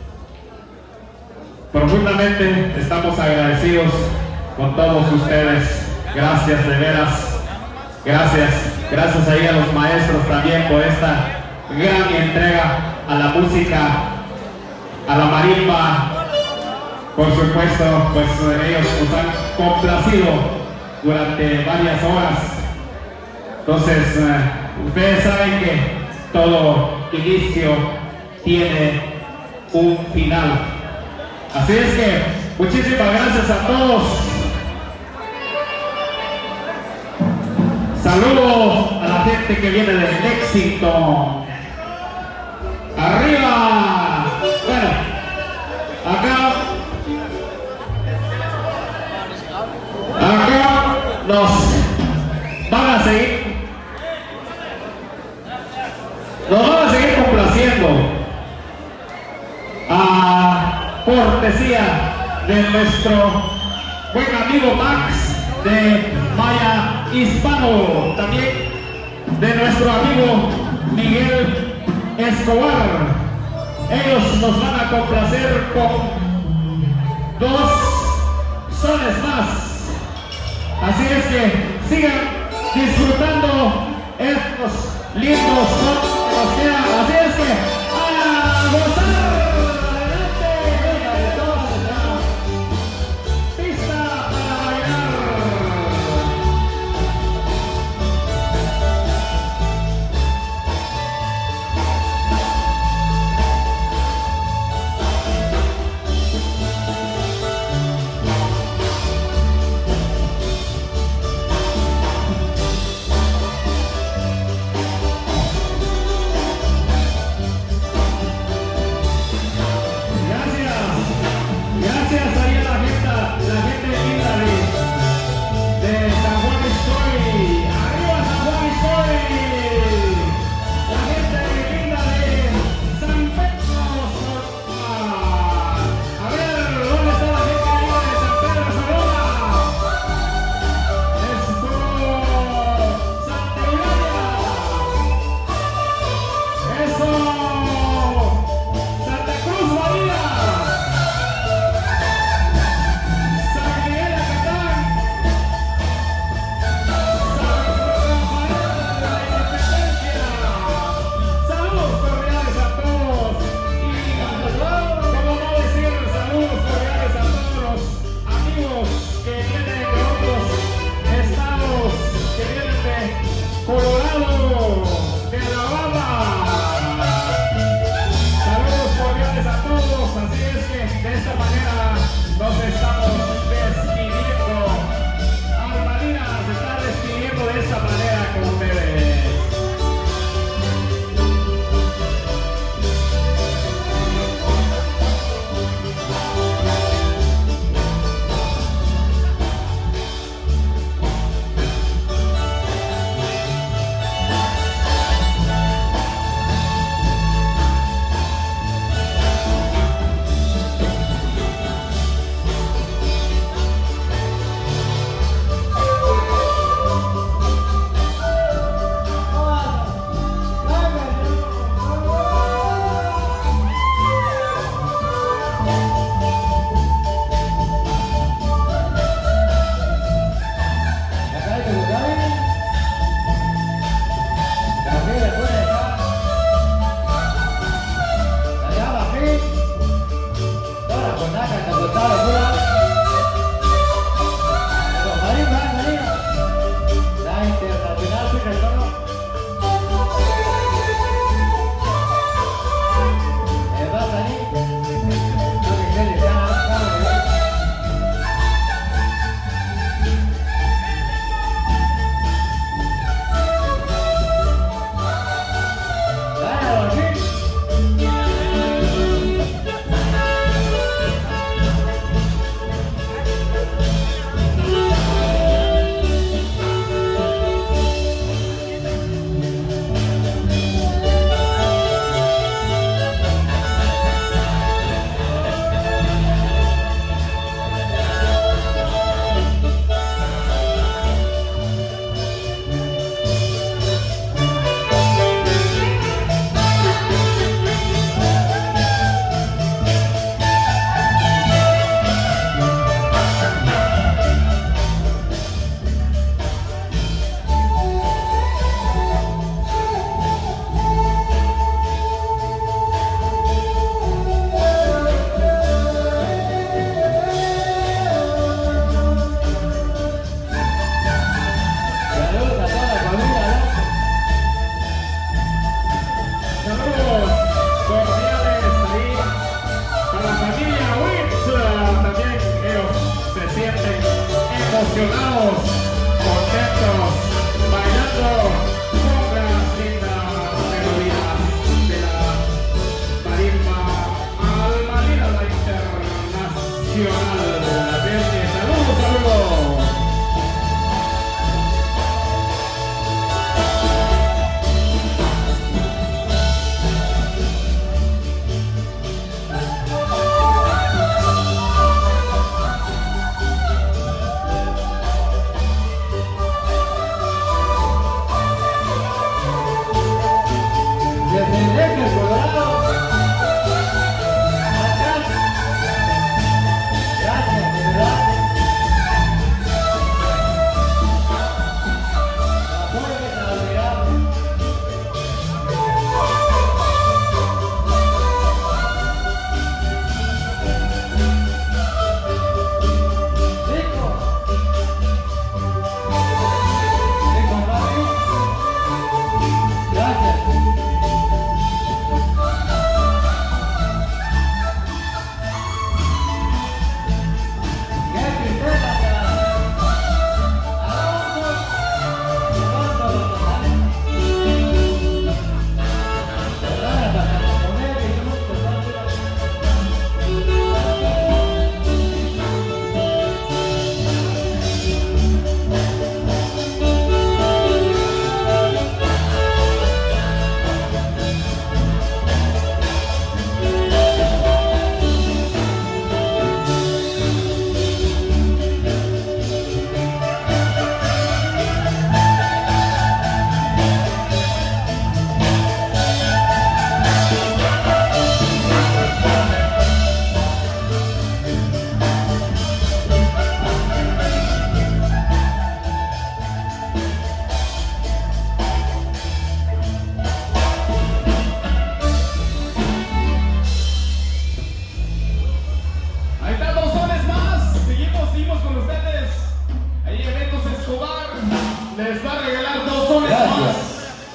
Speaker 1: Profundamente estamos agradecidos con todos ustedes. Gracias de veras. Gracias. Gracias ahí a los maestros también por esta gran entrega a la música, a la marimba. Por supuesto, pues ellos nos han complacido durante varias horas. Entonces, ustedes saben que todo inicio tiene un final. Así es que muchísimas gracias a todos. Saludo a la gente que viene de Lexington. Arriba. Bueno, Acá nos van a seguir complaciendo a cortesía de nuestro buen amigo Max de Maya Hispano, también de nuestro amigo Miguel Escobar. Ellos nos van a complacer con 2 sones más. Así es que sigan disfrutando estos lindos sones que nos quedan. Así es que a gozar. Adelante, venga de todos acá. Pista para bailar.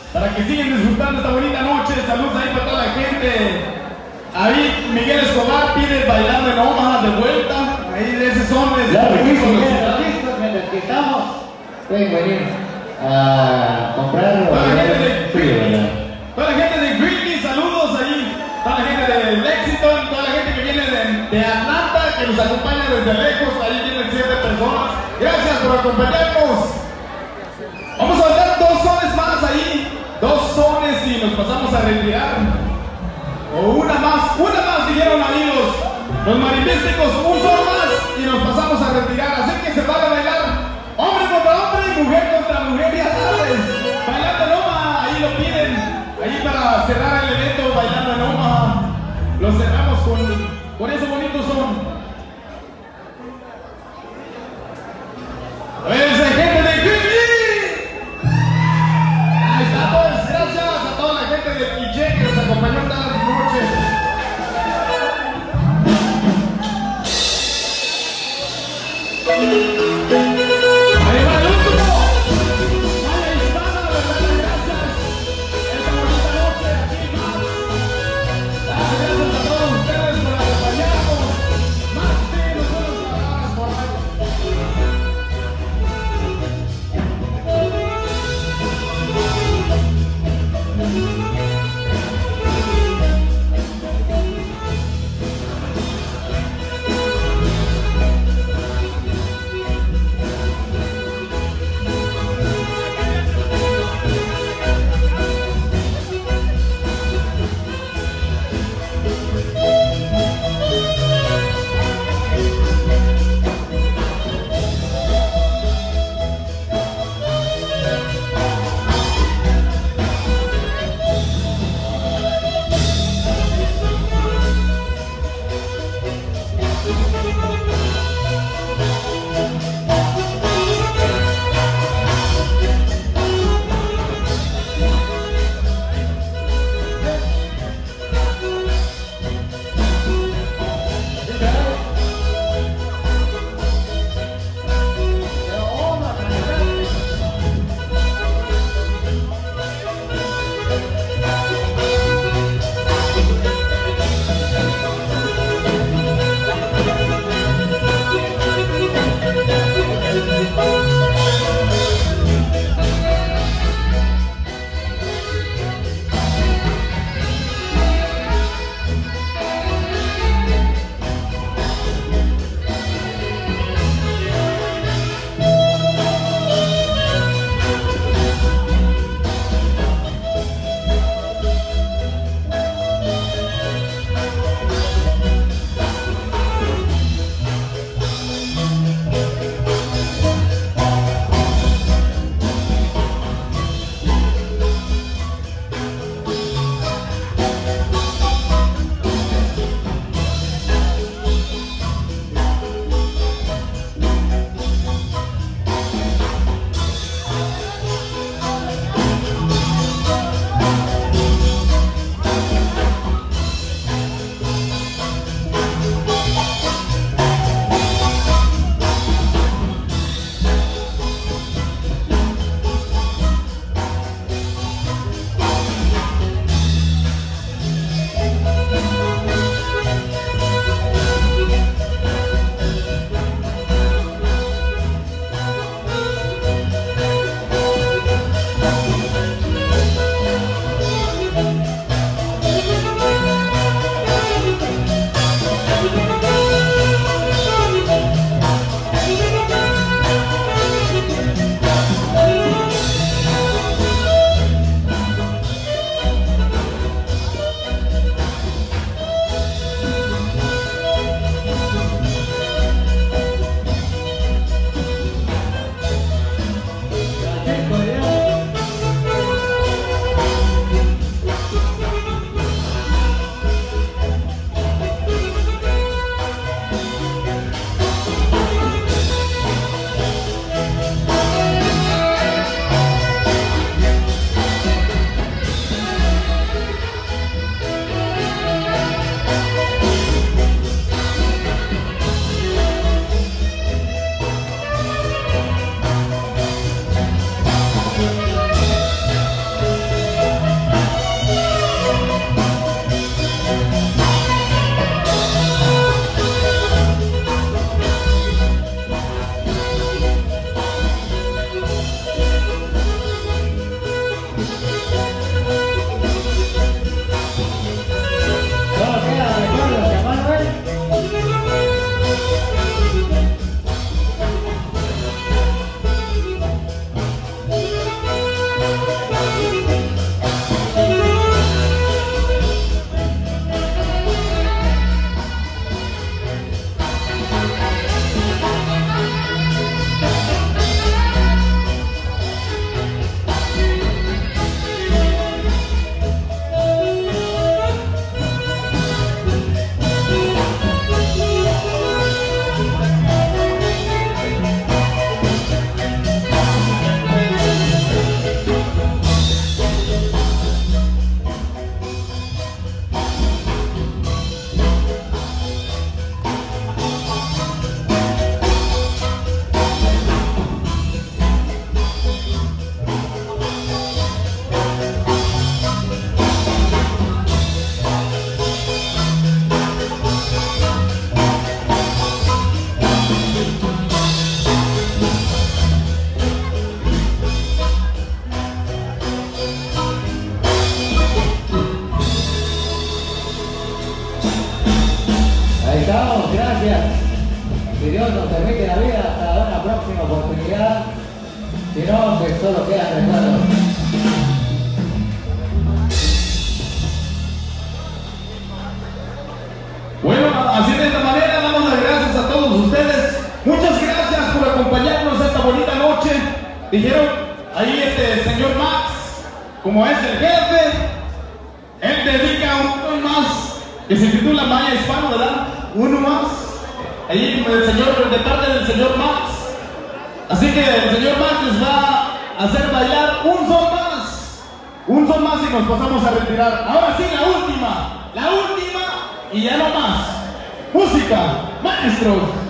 Speaker 3: para que sigan disfrutando esta bonita noche. Saludos ahí para toda la gente. Ahí Miguel Escobar pide Bailando en Omaha de vuelta. Ahí de ese son de
Speaker 2: Claro que sí, mientras que estamos, pueden venir a comprar o
Speaker 3: toda la gente de
Speaker 2: frío, ¿verdad?
Speaker 3: toda la gente de Greeley, saludos ahí. Toda la gente de Lexington, toda la gente que viene de Atlanta, que nos acompaña desde lejos. Ahí vienen 7 personas. Gracias por acompañarnos. Vamos a dar 2 sones más ahí. 2 sones y nos pasamos a retirar. O una más dijeron ahí los marimbísticos, un son más y nos pasamos a retirar. Así que se van a bailar hombre contra hombre y mujer contra mujer. Ya sabes, Bailando en Omaha, ahí lo piden. Ahí para cerrar el evento Bailando en Omaha. Lo cerramos con ese bonito son. A ver, esa gente de Greeley. Ahí está, pues, gracias a toda la gente de Quiché que nos acompañó esta noche. Ahí va el último. Maya Hispana, de verdad, gracias. Esta bonita noche aquí. Gracias a todos ustedes por acompañarnos.
Speaker 2: Ahí estamos, gracias. Si Dios nos permite la vida, hasta una próxima oportunidad. Si no, pues solo quedan recuerdos.
Speaker 3: Bueno, así de esta manera damos las gracias a todos ustedes. Muchas gracias por acompañarnos esta bonita noche. Dijeron ahí el señor Max, como es el jefe, él dedica un más que se titula Maya Hispano, ¿verdad? Uno más. Ahí el señor, de parte del señor Max. Así que el señor Max les va a hacer bailar un son más. Un son más y nos pasamos a retirar. Ahora sí, la última y ya no más. Música, maestro.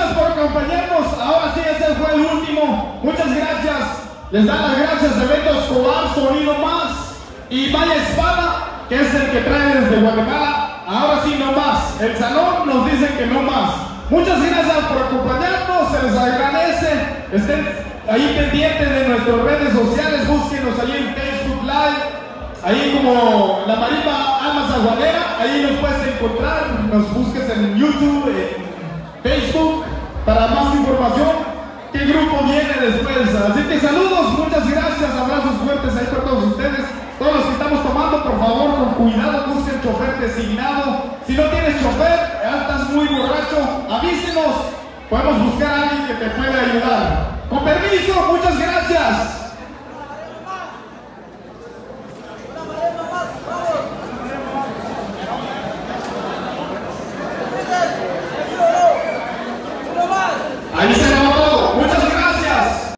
Speaker 3: gracias por acompañarnos. Ahora sí, ese fue el último. Muchas gracias. Les dan las gracias a Beto Escobar, Sonido Más y Maya Espada, que es el que trae desde Guatemala. Ahora sí, no más. El salón nos dice que no más. Muchas gracias por acompañarnos. Se les agradece. Estén ahí pendientes de nuestras redes sociales. Búsquenos ahí en Facebook Live. Ahí como la Marimba Almas Aguadera. Ahí nos puedes encontrar. Nos busques en YouTube, en Facebook, para más información. ¿Qué grupo viene después? Así que saludos, muchas gracias, abrazos fuertes ahí para todos ustedes. Todos los que estamos tomando, por favor, con cuidado, busquen chofer designado. Si no tienes chofer, estás muy borracho, avísenos. Podemos buscar a alguien que te pueda ayudar. Con permiso, muchas gracias.